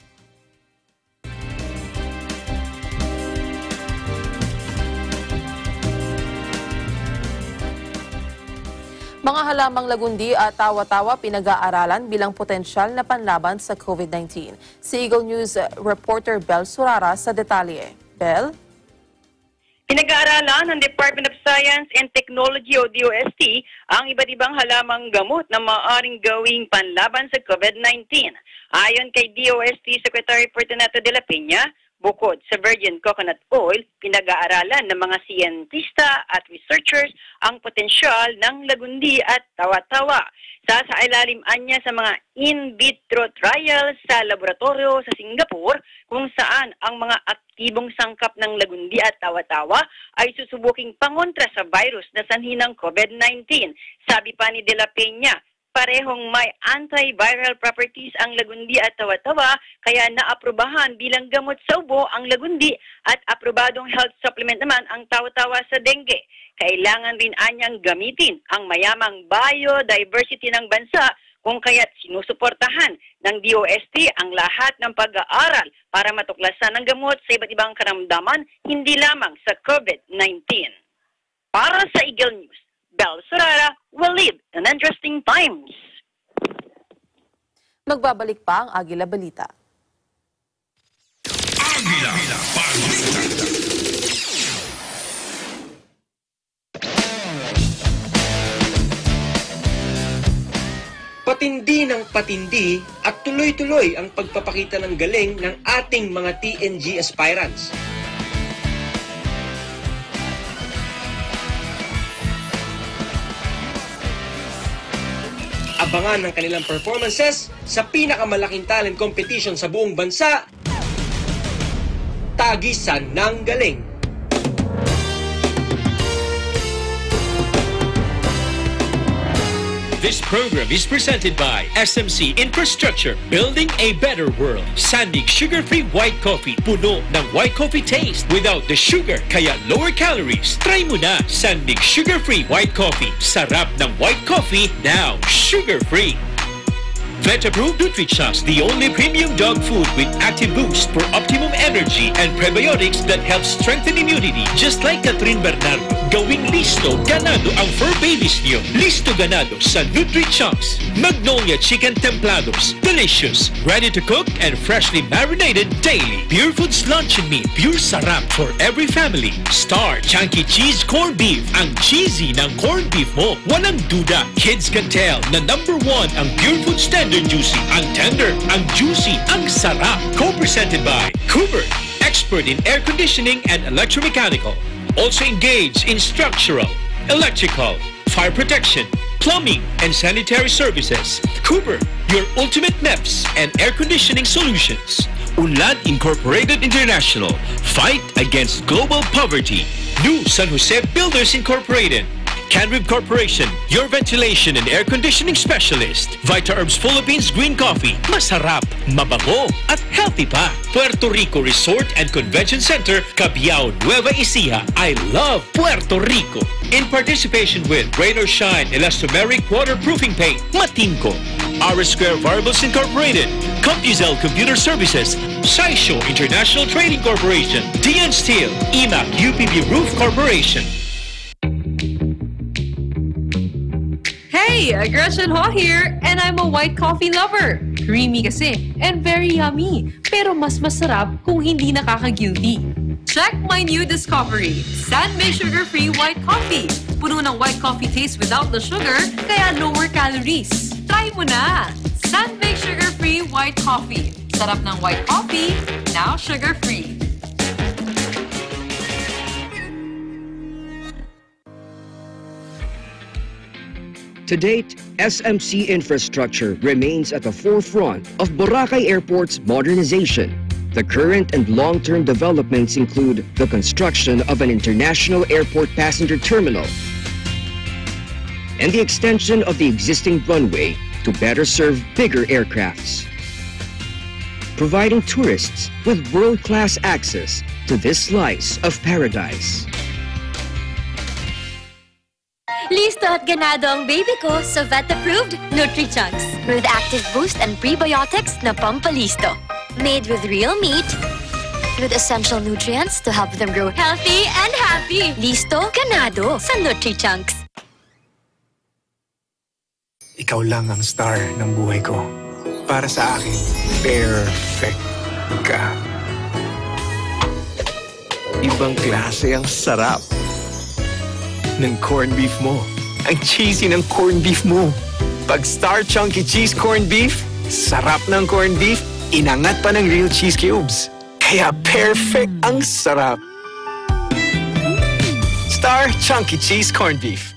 Mga halamang lagundi at tawa-tawa pinag-aaralan bilang potensyal na panlaban sa COVID nineteen. Si Eagle News reporter Bel Surara sa detalye. Bel? Pinag-aaralan ng Department of Science and Technology o D O S T ang iba't ibang halamang gamot na maaaring gawing panlaban sa COVID nineteen. Ayon kay D O S T Secretary Fortunato de la Peña, bukod sa virgin coconut oil, pinag-aaralan ng mga siyentista at researchers ang potensyal ng lagundi at tawa-tawa. Sasailalim niya sa mga in vitro trials sa laboratorio sa Singapore kung saan ang mga aktibong sangkap ng lagundi at tawa-tawa ay susubuking pangontra sa virus na sanhi ng COVID nineteen. Sabi pa ni De La Peña, parehong may antiviral properties ang lagundi at tawa-tawa kaya naaprubahan bilang gamot sa ubo ang lagundi at aprobadong health supplement naman ang tawa-tawa sa dengue. Kailangan rin anyang gamitin ang mayamang biodiversity ng bansa kung kaya't sinusuportahan ng D O S T ang lahat ng pag-aaral para matuklasan ang gamot sa iba't ibang karamdaman, hindi lamang sa COVID nineteen. Para sa Eagle News, Bel Surara will lead an interesting times. Magbabalik pa ang Agila Balita. Agila Balita. Patindi ng patindi at tuloy-tuloy ang pagpapakita ng galing ng ating mga T N G aspirants. Abangan ng kanilang performances sa pinakamalaking talent competition sa buong bansa, Tagisan ng Galing. This program is presented by S M C Infrastructure, building a better world. Sandig sugar-free white coffee, puno ng white coffee taste without the sugar, kaya lower calories. Try mo na Sandig sugar-free white coffee. Sarap ng white coffee, now sugar-free. Vetaproof Nutrichos, the only premium dog food with active boost for optimum energy and prebiotics that help strengthen immunity. Just like Catherine Bernardo, gawing listo ganado ang fur babies niyo. Listo ganado sa Nutrichos. Magnolia Chicken Templados, delicious, ready to cook and freshly marinated daily. Pure Foods Lunch and Meat, pure sarap for every family. Star Chunky Cheese Corned Beef, ang cheesy ng corned beef mo. Walang duda, kids can tell na number one ang Pure Food Standard Juicy, ang tender, ang juicy, ang sarap. Co-presented by Cooper, expert in air conditioning and electromechanical. Also engaged in structural, electrical, fire protection, plumbing, and sanitary services. Cooper, your ultimate M E P S and air conditioning solutions. Unlad Incorporated International, fight against global poverty. New San Jose Builders Incorporated. Canrib Corporation, your ventilation and air conditioning specialist. Vita Herbs Philippines Green Coffee, masarap, mabango, at healthy pa. Puerto Rico Resort and Convention Center, Cabiao, Nueva Ecija. I love Puerto Rico. In participation with Rain or Shine Elastomeric Waterproofing Paint, Matinco, R Square Variables Incorporated, CompuZell Computer Services, Saisho International Trading Corporation, D N Steel, E M A C U P B Roof Corporation. Hey, Gretchen Ho here, and I'm a white coffee lover. Creamy kasi, and very yummy. Pero mas masarap kung hindi nakaka-guilty. Check my new discovery, San-May Sugar-Free White Coffee. Puno ng white coffee taste without the sugar, kaya lower calories. Try mo na! San-May Sugar-Free White Coffee. Sarap ng white coffee, now sugar-free. To date, S M C Infrastructure remains at the forefront of Boracay Airport's modernization. The current and long-term developments include the construction of an international airport passenger terminal and the extension of the existing runway to better serve bigger aircrafts, providing tourists with world-class access to this slice of paradise. Listo at ganado ang baby ko sa vet-approved Nutri-Chunks with active boost and prebiotics na pampalisto. Made with real meat, with essential nutrients to help them grow healthy and happy. Listo, ganado sa Nutri-Chunks. Ikaw lang ang star ng buhay ko. Para sa akin, perfect ka. Ibang klase ang sarap ng corned beef mo. Ang cheesy ng corned beef mo. Pag Star Chunky Cheese Corned Beef, sarap ng corned beef, inangat pa ng real cheese cubes. Kaya perfect ang sarap. Star Chunky Cheese Corned Beef.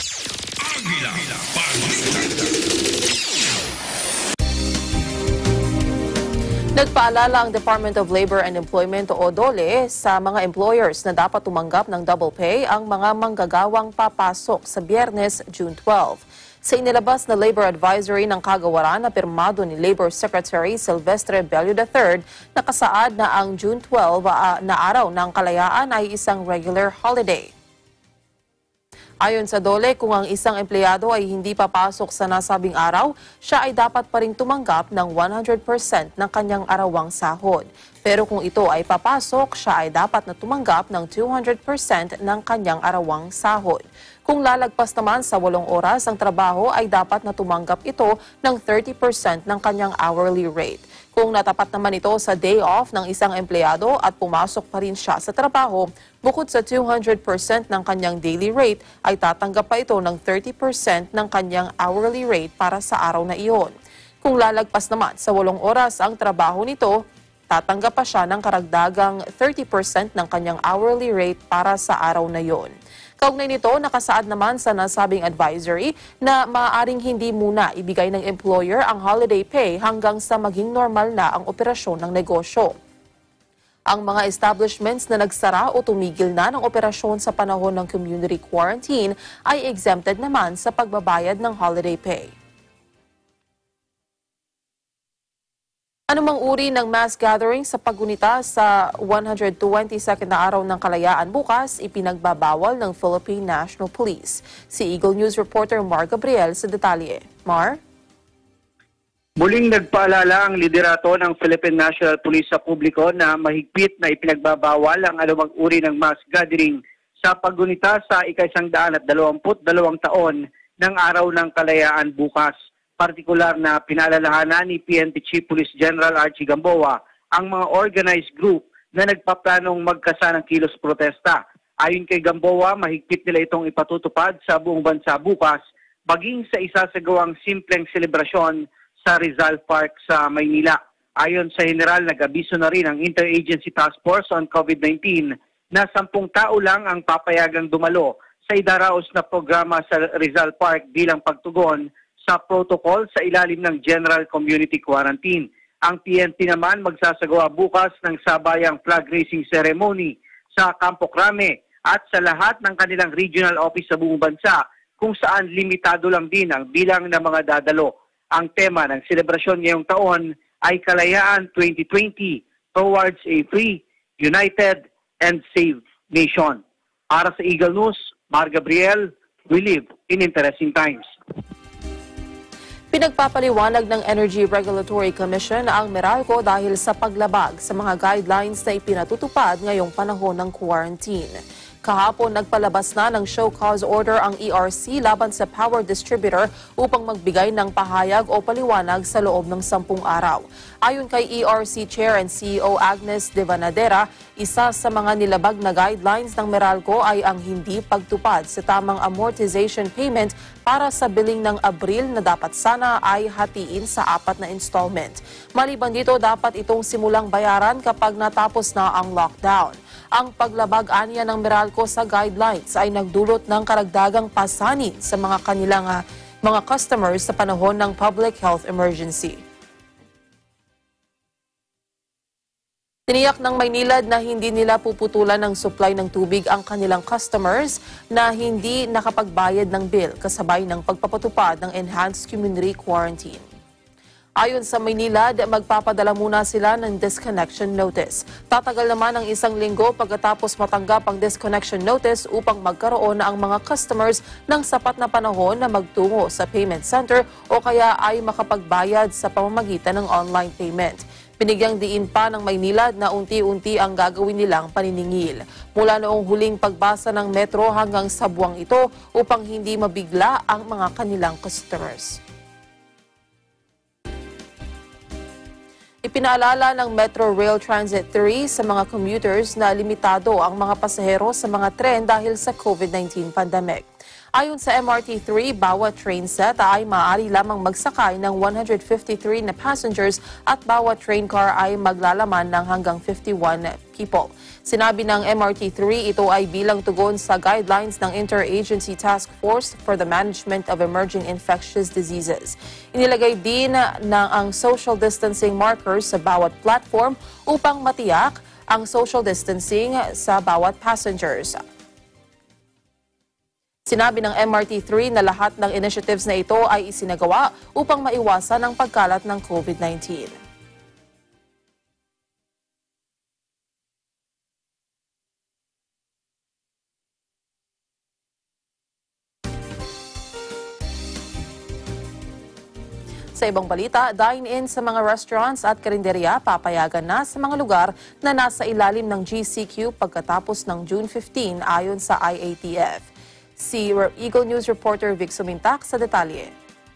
Nagpaalala ang Department of Labor and Employment o DOLE sa mga employers na dapat tumanggap ng double pay ang mga manggagawang papasok sa Biyernes, June twelve. Sa inilabas na labor advisory ng kagawaran na pirmado ni Labor Secretary Silvestre Bello the third, nakasaad na ang June twelve uh, na araw ng kalayaan ay isang regular holiday. Ayon sa DOLE, kung ang isang empleyado ay hindi papasok sa nasabing araw, siya ay dapat pa ring tumanggap ng one hundred percent ng kanyang arawang sahod. Pero kung ito ay papasok, siya ay dapat na tumanggap ng two hundred percent ng kanyang arawang sahod. Kung lalagpas naman sa walong oras ang trabaho, ay dapat na tumanggap ito ng thirty percent ng kanyang hourly rate. Kung natapat naman ito sa day off ng isang empleyado at pumasok pa rin siya sa trabaho, bukod sa two hundred percent ng kanyang daily rate, ay tatanggap pa ito ng thirty percent ng kanyang hourly rate para sa araw na iyon. Kung lalagpas naman sa walong oras ang trabaho nito, tatanggap pa siya ng karagdagang thirty percent ng kanyang hourly rate para sa araw na iyon. Kaugnay nito, nakasaad naman sa nasabing advisory na maaaring hindi muna ibigay ng employer ang holiday pay hanggang sa maging normal na ang operasyon ng negosyo. Ang mga establishments na nagsara o tumigil na ng operasyon sa panahon ng community quarantine ay exempted naman sa pagbabayad ng holiday pay. Anumang uri ng mass gathering sa paggunita sa one hundred twenty-second na araw ng kalayaan bukas, ipinagbabawal ng Philippine National Police. Si Eagle News reporter Mar Gabriel sa detalye. Mar? Muling nagpaalala ang liderato ng Philippine National Police sa publiko na mahigpit na ipinagbabawal ang anumang uri ng mass gathering sa paggunita sa ika-isang daan at dalawamput dalawang taon ng araw ng kalayaan bukas. Partikular na pinaalalahanan ni P N P Chief Police General Archie Gamboa ang mga organized group na nagpaplanong magkasa ng kilos protesta. Ayon kay Gamboa, mahigpit nila itong ipatutupad sa buong bansa bukas, maging sa isasagawang simpleng selebrasyon sa Rizal Park sa Maynila. Ayon sa general, nag-abiso na rin ang Interagency Task Force on COVID nineteen na sampung tao lang ang papayagang dumalo sa idaraos na programa sa Rizal Park bilang pagtugon sa protocol sa ilalim ng General Community Quarantine. Ang P N P naman magsasagawa bukas ng sabayang flag raising ceremony sa Campo Crame at sa lahat ng kanilang regional office sa buong bansa kung saan limitado lang din ang bilang ng mga dadalo. Ang tema ng selebrasyon ngayong taon ay Kalayaan twenty twenty towards a free, united, and safe nation. Para sa Eagle News, Mar Gabriel, we live in interesting times. Pinagpapaliwanag ng Energy Regulatory Commission ang Meralco dahil sa paglabag sa mga guidelines na ipinatutupad ngayong panahon ng quarantine. Kahapon, nagpalabas na ng show cause order ang E R C laban sa power distributor upang magbigay ng pahayag o paliwanag sa loob ng sampung araw. Ayon kay E R C Chair and C E O Agnes De Vanadera, isa sa mga nilabag na guidelines ng Meralco ay ang hindi pagtupad sa tamang amortization payment para sa billing ng Abril na dapat sana ay hatiin sa apat na installment. Maliban dito, dapat itong simulang bayaran kapag natapos na ang lockdown. Ang paglabag-anya ng Meralco sa guidelines ay nagdulot ng karagdagang pasanin sa mga kanilang uh, mga customers sa panahon ng public health emergency. Tiniyak ng Maynilad na hindi nila puputulan ng supply ng tubig ang kanilang customers na hindi nakapagbayad ng bill kasabay ng pagpapatupad ng enhanced community quarantine. Ayon sa Maynilad, magpapadala muna sila ng disconnection notice. Tatagal naman ang isang linggo pagkatapos matanggap ang disconnection notice upang magkaroon na ang mga customers ng sapat na panahon na magtungo sa payment center o kaya ay makapagbayad sa pamamagitan ng online payment. Binigyang diin pa ng Maynilad na unti-unti ang gagawin nilang paniningil. Mula noong huling pagbasa ng Metro hanggang sa buwang ito upang hindi mabigla ang mga kanilang customers. Ipinaalala ng Metro Rail Transit three sa mga commuters na limitado ang mga pasahero sa mga tren dahil sa COVID nineteen pandemic. Ayon sa M R T three, bawat train set ay maaari lamang magsakay ng one hundred fifty-three na passengers at bawat train car ay maglalaman ng hanggang fifty-one people. Sinabi ng M R T three, ito ay bilang tugon sa guidelines ng Interagency Task Force for the Management of Emerging Infectious Diseases. Inilagay din na ang social distancing markers sa bawat platform upang matiyak ang social distancing sa bawat passengers. Sinabi ng M R T three na lahat ng initiatives na ito ay isinagawa upang maiwasan ang pagkalat ng COVID nineteen. Sa ibang balita, dine-in sa mga restaurants at karinderya papayagan na sa mga lugar na nasa ilalim ng G C Q pagkatapos ng June fifteenth ayon sa I A T F. Si Eagle News reporter Vic Sumintak sa detalye.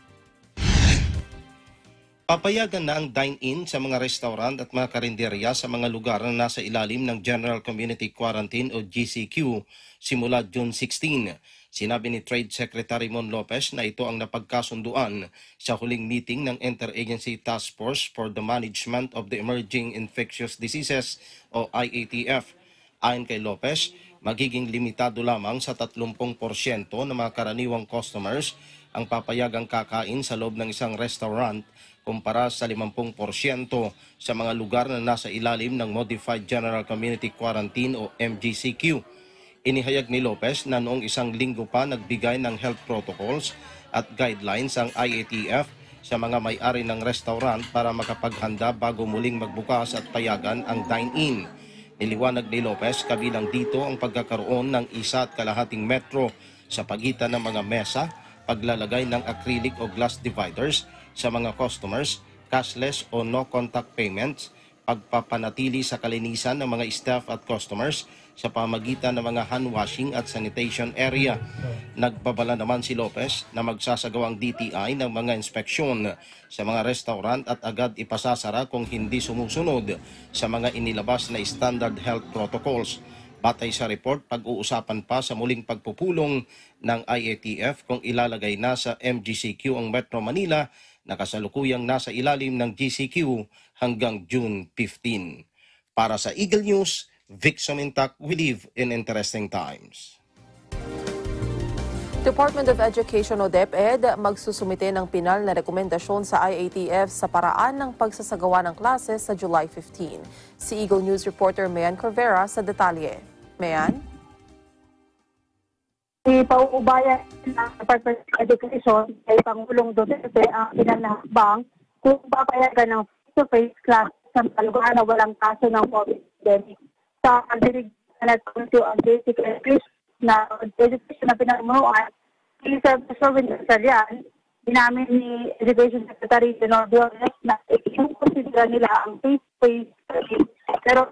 Papayagan na ang dine-in sa mga restaurant at mga karinderya sa mga lugar na nasa ilalim ng General Community Quarantine o G C Q simula June sixteenth. Sinabi ni Trade Secretary Mon Lopez na ito ang napagkasunduan sa huling meeting ng Interagency Task Force for the Management of the Emerging Infectious Diseases o I A T F. Ayon kay Lopez, magiging limitado lamang sa thirty percent ng mga karaniwang customers ang papayagang kakain sa loob ng isang restaurant kumpara sa fifty percent sa mga lugar na nasa ilalim ng Modified General Community Quarantine o M G C Q. Inihayag ni Lopez na noong isang linggo pa nagbigay ng health protocols at guidelines ang I A T F sa mga may-ari ng restaurant para makapaghanda bago muling magbukas at payagan ang dine-in. Niliwanag ni Lopez kabilang dito ang pagkakaroon ng isa at kalahating metro sa pagitan ng mga mesa, paglalagay ng acrylic o glass dividers sa mga customers, cashless o no-contact payments, pagpapanatili sa kalinisan ng mga staff at customers sa pamagitan ng mga hand washing at sanitation area. Nagbabala naman si Lopez na magsasagawang D T I ng mga inspeksyon sa mga restaurant at agad ipasasara kung hindi sumusunod sa mga inilabas na standard health protocols. Batay sa report, pag-uusapan pa sa muling pagpupulong ng I A T F kung ilalagay na sa M G C Q ang Metro Manila na kasalukuyang nasa ilalim ng G C Q hanggang June fifteenth. Para sa Eagle News, Vic Sumintak, we live in interesting times. Department of Education o DepEd magsusumite ng pinal na rekomendasyon sa I A T F sa paraan ng pagsasagawa ng klase sa July fifteenth. Si Eagle News reporter Mayan Corvera sa detalye. Mayan? Ipauubayan ng Department of Education kay Pangulong Duterte ang pinanahbang kung papayagan ng face-to-face class sa lugar na walang kaso ng COVID pandemic. Sa pagdirig na Committee on Basic Education, na education na pinagmunuan, si Professor Winter Salian, dinamin ni Education Secretary Leonor Diones na i-consider nila ang face-to-face study. Pero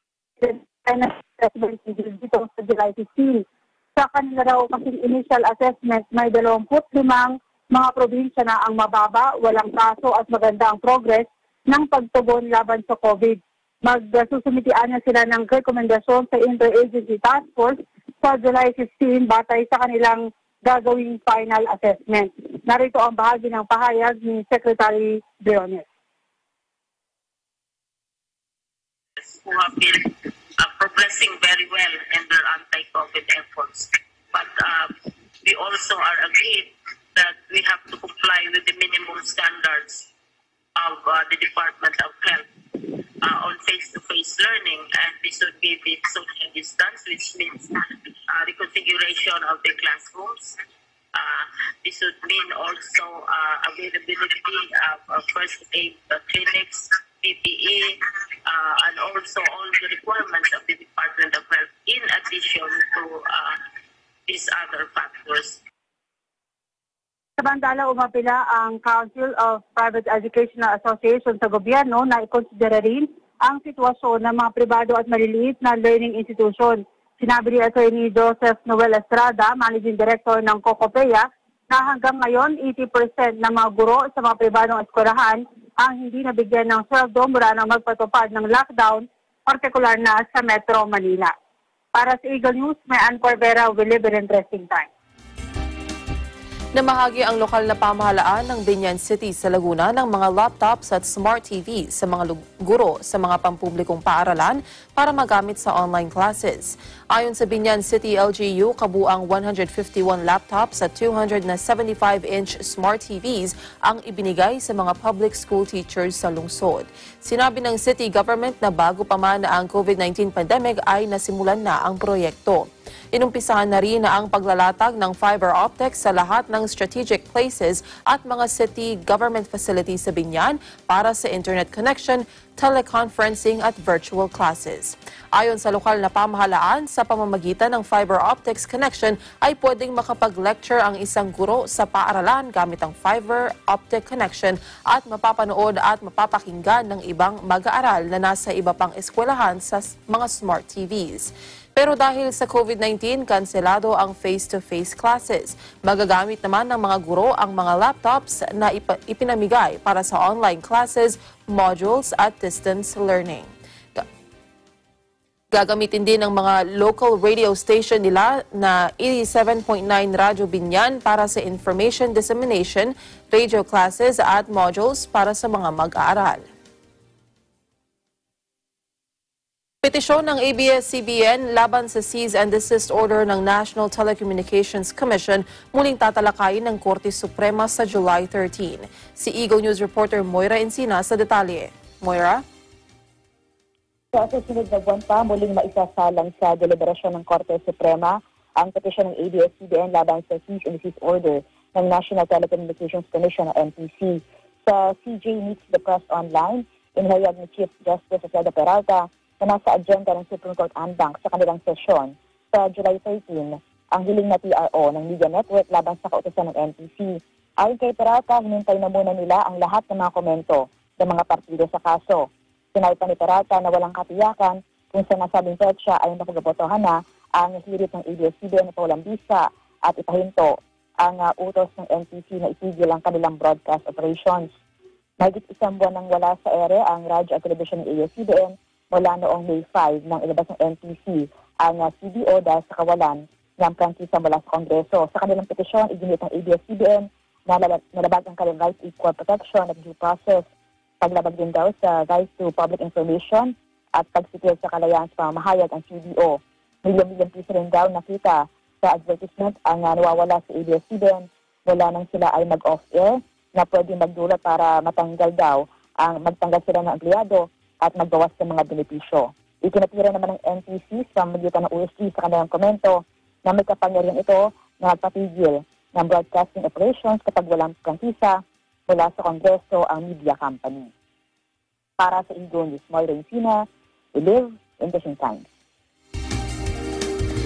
dito sa July fifteenth. Sa kanila raw kasing initial assessment, may dalawampu't limang mga probinsya na ang mababa, walang kaso at maganda ang progress ng pagtugon laban sa COVID. Magsusumitian na sila ng rekomendasyon sa Interagency Task Force sa July fifteenth batay sa kanilang gagawing final assessment. Narito ang bahagi ng pahayag ni Secretary Briones. Who have been uh, progressing very well in their anti-COVID efforts. But uh, we also are agreed that we have to comply with the minimum standards of uh, the Department of Health uh, on face-to-face learning, and this would be the social distance, which means uh, the configuration of the classrooms. Uh, this would mean also uh, availability of uh, first aid uh, clinics, P P E, uh, and also all the requirements of the Department of Health in addition to uh, these other factors. Samantala, umapila ang Council of Private Educational Association sa gobyerno na ikonsidera rin ang sitwasyon ng mga pribado at maliliit na learning institution. Sinabi ni Attorney Joseph Noel Estrada, Managing Director ng COCOPEA, na hanggang ngayon eighty percent ng mga guro sa mga pribadong eskwelahan ang hindi nabigyan ng sweldo mula nang magpatupad ng lockdown, partikular na sa Metro Manila. Para sa Eagle News, may Ann Corvera, we live in interesting time. Namahagi ang lokal na pamahalaan ng Binyan City sa Laguna ng mga laptops at smart T V sa mga guro sa mga pampublikong paaralan para magamit sa online classes. Ayon sa Binyan City L G U, kabuang one hundred fifty-one laptops at two hundred seventy-five inch smart T Vs ang ibinigay sa mga public school teachers sa lungsod. Sinabi ng city government na bago pa man ang COVID nineteen pandemic ay nasimulan na ang proyekto. Inumpisahan na rin na ang paglalatag ng fiber optics sa lahat ng strategic places at mga city government facilities sa Binyan para sa internet connection, teleconferencing at virtual classes. Ayon sa lokal na pamahalaan, sa pamamagitan ng fiber optics connection ay pwedeng makapag-lecture ang isang guro sa paaralan gamit ang fiber optic connection at mapapanood at mapapakinggan ng ibang mag-aaral na nasa iba pang eskwelahan sa mga smart T Vs. Pero dahil sa COVID nineteen, kanselado ang face-to-face classes. Magagamit naman ng mga guro ang mga laptops na ipinamigay para sa online classes, modules at distance learning. Gagamitin din ng mga local radio station nila na eighty-seven point nine Radyo Binyan para sa information dissemination, radio classes at modules para sa mga mag-aaral. Petisyon ng A B S C B N laban sa cease and desist order ng National Telecommunications Commission muling tatalakayin ng Korte Suprema sa July thirteenth. Si Eagle News reporter Moira Encina sa detalye. Moira? Sa susunod na buwan pa, muling maisasalang sa deliberasyon ng Korte Suprema ang petisyon ng A B S C B N laban sa cease and desist order ng National Telecommunications Commission o N T C. Sa C J Meets the Press Online, inihayag ni Chief Justice Osvaldo Peralta na nasa agenda ng Supreme Court en banc sa kanilang sesyon sa July thirteenth ang hiling na T R O ng Media Network laban sa kautusan ng N T C. Ayon kay Peralta, hinintay na muna nila ang lahat ng mga komento ng mga partido sa kaso. Sinabi pa ni Peralta na walang katiyakan kung sa nasabing petsa ay nakugabotohan na ang hirit ng A B S C B N na pawalang bisa at ipahinto ang uh, utos ng N T C na itigil ang kanilang broadcast operations. Mahigit isang buwan nang wala sa ere ang radyo at telebisyon ng A B S C B N mula noong May five nang ilabas ng N T C ang uh, C B O dahil sa kawalan ng prangkisa mula sa Kongreso. Sa kanilang petisyon, iginit ng A B S C B N na nalabag ang kanilang right to equal protection at due process, paglabag din daw sa right to public information at pagsikil sa kalayaan sa pamamahayag ang C B O. Milyon-milyon piso rin daw nakita sa advertisement ang uh, nawawala sa A B S C B N mula nang sila ay mag-off-air na pwede magdulot para matanggal daw ang magtanggal sila ng empleyado at magbawas ng mga benepisyo. Itinatira naman ng N T C sa magitan ng O S T sa kanilang komento na may kapangyarihan ito na magpatigil ng broadcasting operations kapag walang prangkisa mula sa Kongreso ang media company. Para sa Eagle News, Moira Encina, we live in the Times.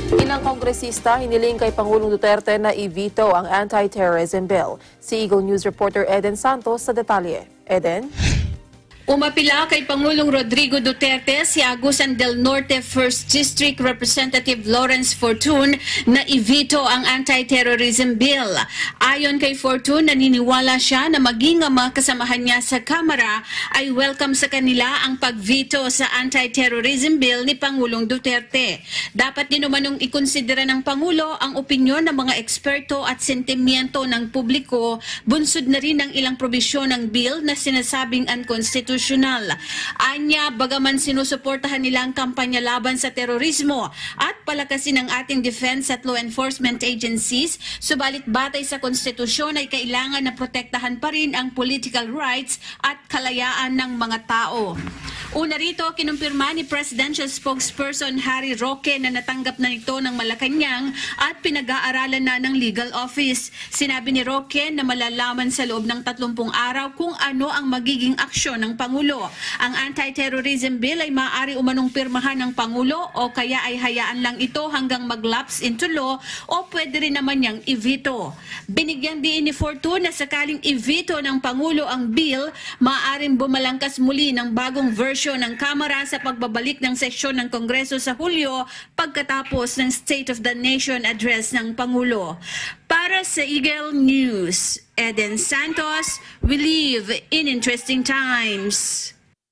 Ilang kongresista hiniling kay Pangulong Duterte na i-veto ang anti-terrorism bill. Si Eagle News reporter Eden Santos sa detalye. Eden? Umapila kay Pangulong Rodrigo Duterte si Agusan del Norte first District Representative Lawrence Fortun na i-veto ang anti-terrorism bill. Ayon kay Fortun, naniniwala siya na maging ang mga kasamahan niya sa Kamara ay welcome sa kanila ang pag-veto sa anti-terrorism bill ni Pangulong Duterte. Dapat din umanong ikonsidera ng Pangulo ang opinyon ng mga eksperto at sentimiento ng publiko, bunsod na rin ang ilang probisyon ng bill na sinasabing unconstitutional. Anya, bagaman sinusuportahan nila ang kampanya laban sa terorismo at palakasin ang ating defense at law enforcement agencies, subalit batay sa konstitusyon ay kailangan na protektahan pa rin ang political rights at kalayaan ng mga tao. Una rito, kinumpirma ni Presidential Spokesperson Harry Roque na natanggap na ito ng Malacanang at pinag-aaralan na ng legal office. Sinabi ni Roque na malalaman sa loob ng tatlumpung araw kung ano ang magiging aksyon ng Pangulo. Ang anti-terrorism bill ay maaari umanong pirmahan ng Pangulo o kaya ay hayaan lang ito hanggang mag-lapse into law o pwede rin naman niyang i-veto. Binigyan din ni Fortun na sakaling i-veto ng Pangulo ang bill, maaaring bumalangkas muli ng bagong version ng Kamara sa pagbabalik ng sesyon ng Kongreso sa Hulyo pagkatapos ng State of the Nation address ng Pangulo. Para sa Eagle News, Eden Santos, we live in interesting times.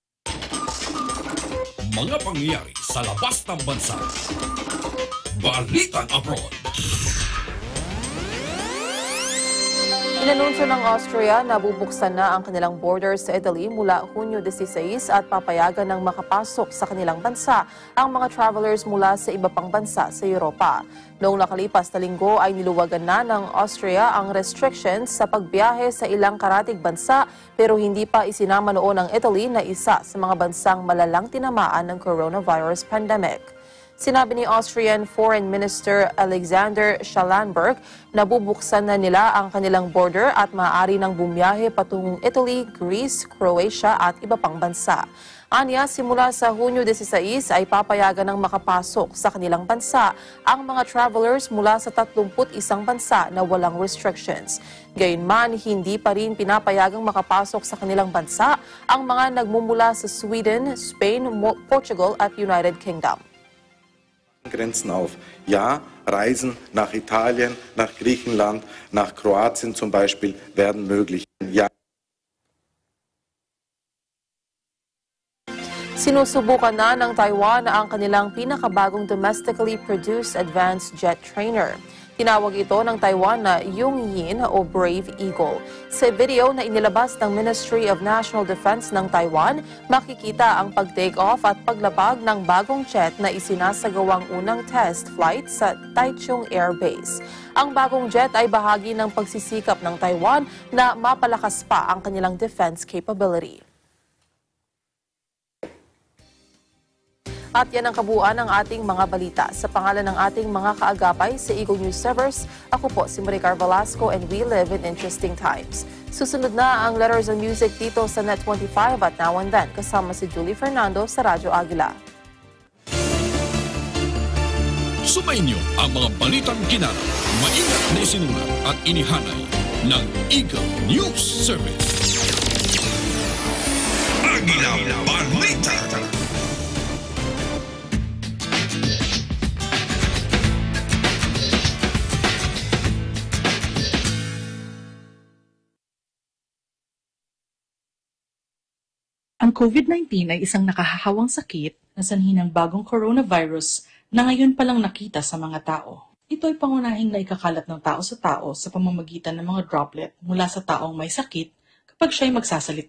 Mga pangyayari sa labas ng bansa. Balitang Abroad. Inanunsyo ng Austria na bubuksan na ang kanilang borders sa Italy mula Hunyo disiseis at papayagan ng makapasok sa kanilang bansa ang mga travelers mula sa iba pang bansa sa Europa. Noong nakalipas na linggo ay niluwagan na ng Austria ang restrictions sa pagbiyahe sa ilang karatig bansa pero hindi pa isinama noon ang Italy na isa sa mga bansang malalang tinamaan ng coronavirus pandemic. Sinabi ni Austrian Foreign Minister Alexander Schallenberg na bubuksan na nila ang kanilang border at maaari nang bumiyahe patungong Italy, Greece, Croatia at iba pang bansa. Anya, simula sa Hunyo disiseis ay papayagan ng makapasok sa kanilang bansa ang mga travelers mula sa tatlumput isang bansa na walang restrictions. Gayunman, hindi pa rin pinapayagang makapasok sa kanilang bansa ang mga nagmumula sa Sweden, Spain, Portugal at United Kingdom. Grenzen auf. Ja, Reisen nach Italien, nach Griechenland, nach Kroatien zum Beispiel werden möglich. Ja. Sinusubukan na ng Taiwan ang kanilang pinakabagong domestically produced advanced jet trainer. Tinawag ito ng Taiwan na Yongyin o Brave Eagle. Sa video na inilabas ng Ministry of National Defense ng Taiwan, makikita ang pag-take off at paglabag ng bagong jet na isinasagawang unang test flight sa Taichung Air Base. Ang bagong jet ay bahagi ng pagsisikap ng Taiwan na mapalakas pa ang kanilang defense capability. At yan ang kabuuan ng ating mga balita. Sa pangalan ng ating mga kaagapay sa Eagle News Servers, ako po si Maricar Velasco and we live in interesting times. Susunod na ang letters and music dito sa Net twenty-five at Now and Then kasama si Julie Fernando sa Radyo Agila. Sumainyo ang mga balitang kinarap, maingat na isinulat at inihanay ng Eagle News Service. Agila Balita! Ang COVID nineteen ay isang nakahahawang sakit na sanhi ng bagong coronavirus na ngayon palang nakita sa mga tao. Ito ay pangunahing naikakalat ng tao sa tao sa pamamagitan ng mga droplet mula sa taong may sakit kapag siya'y magsasalita.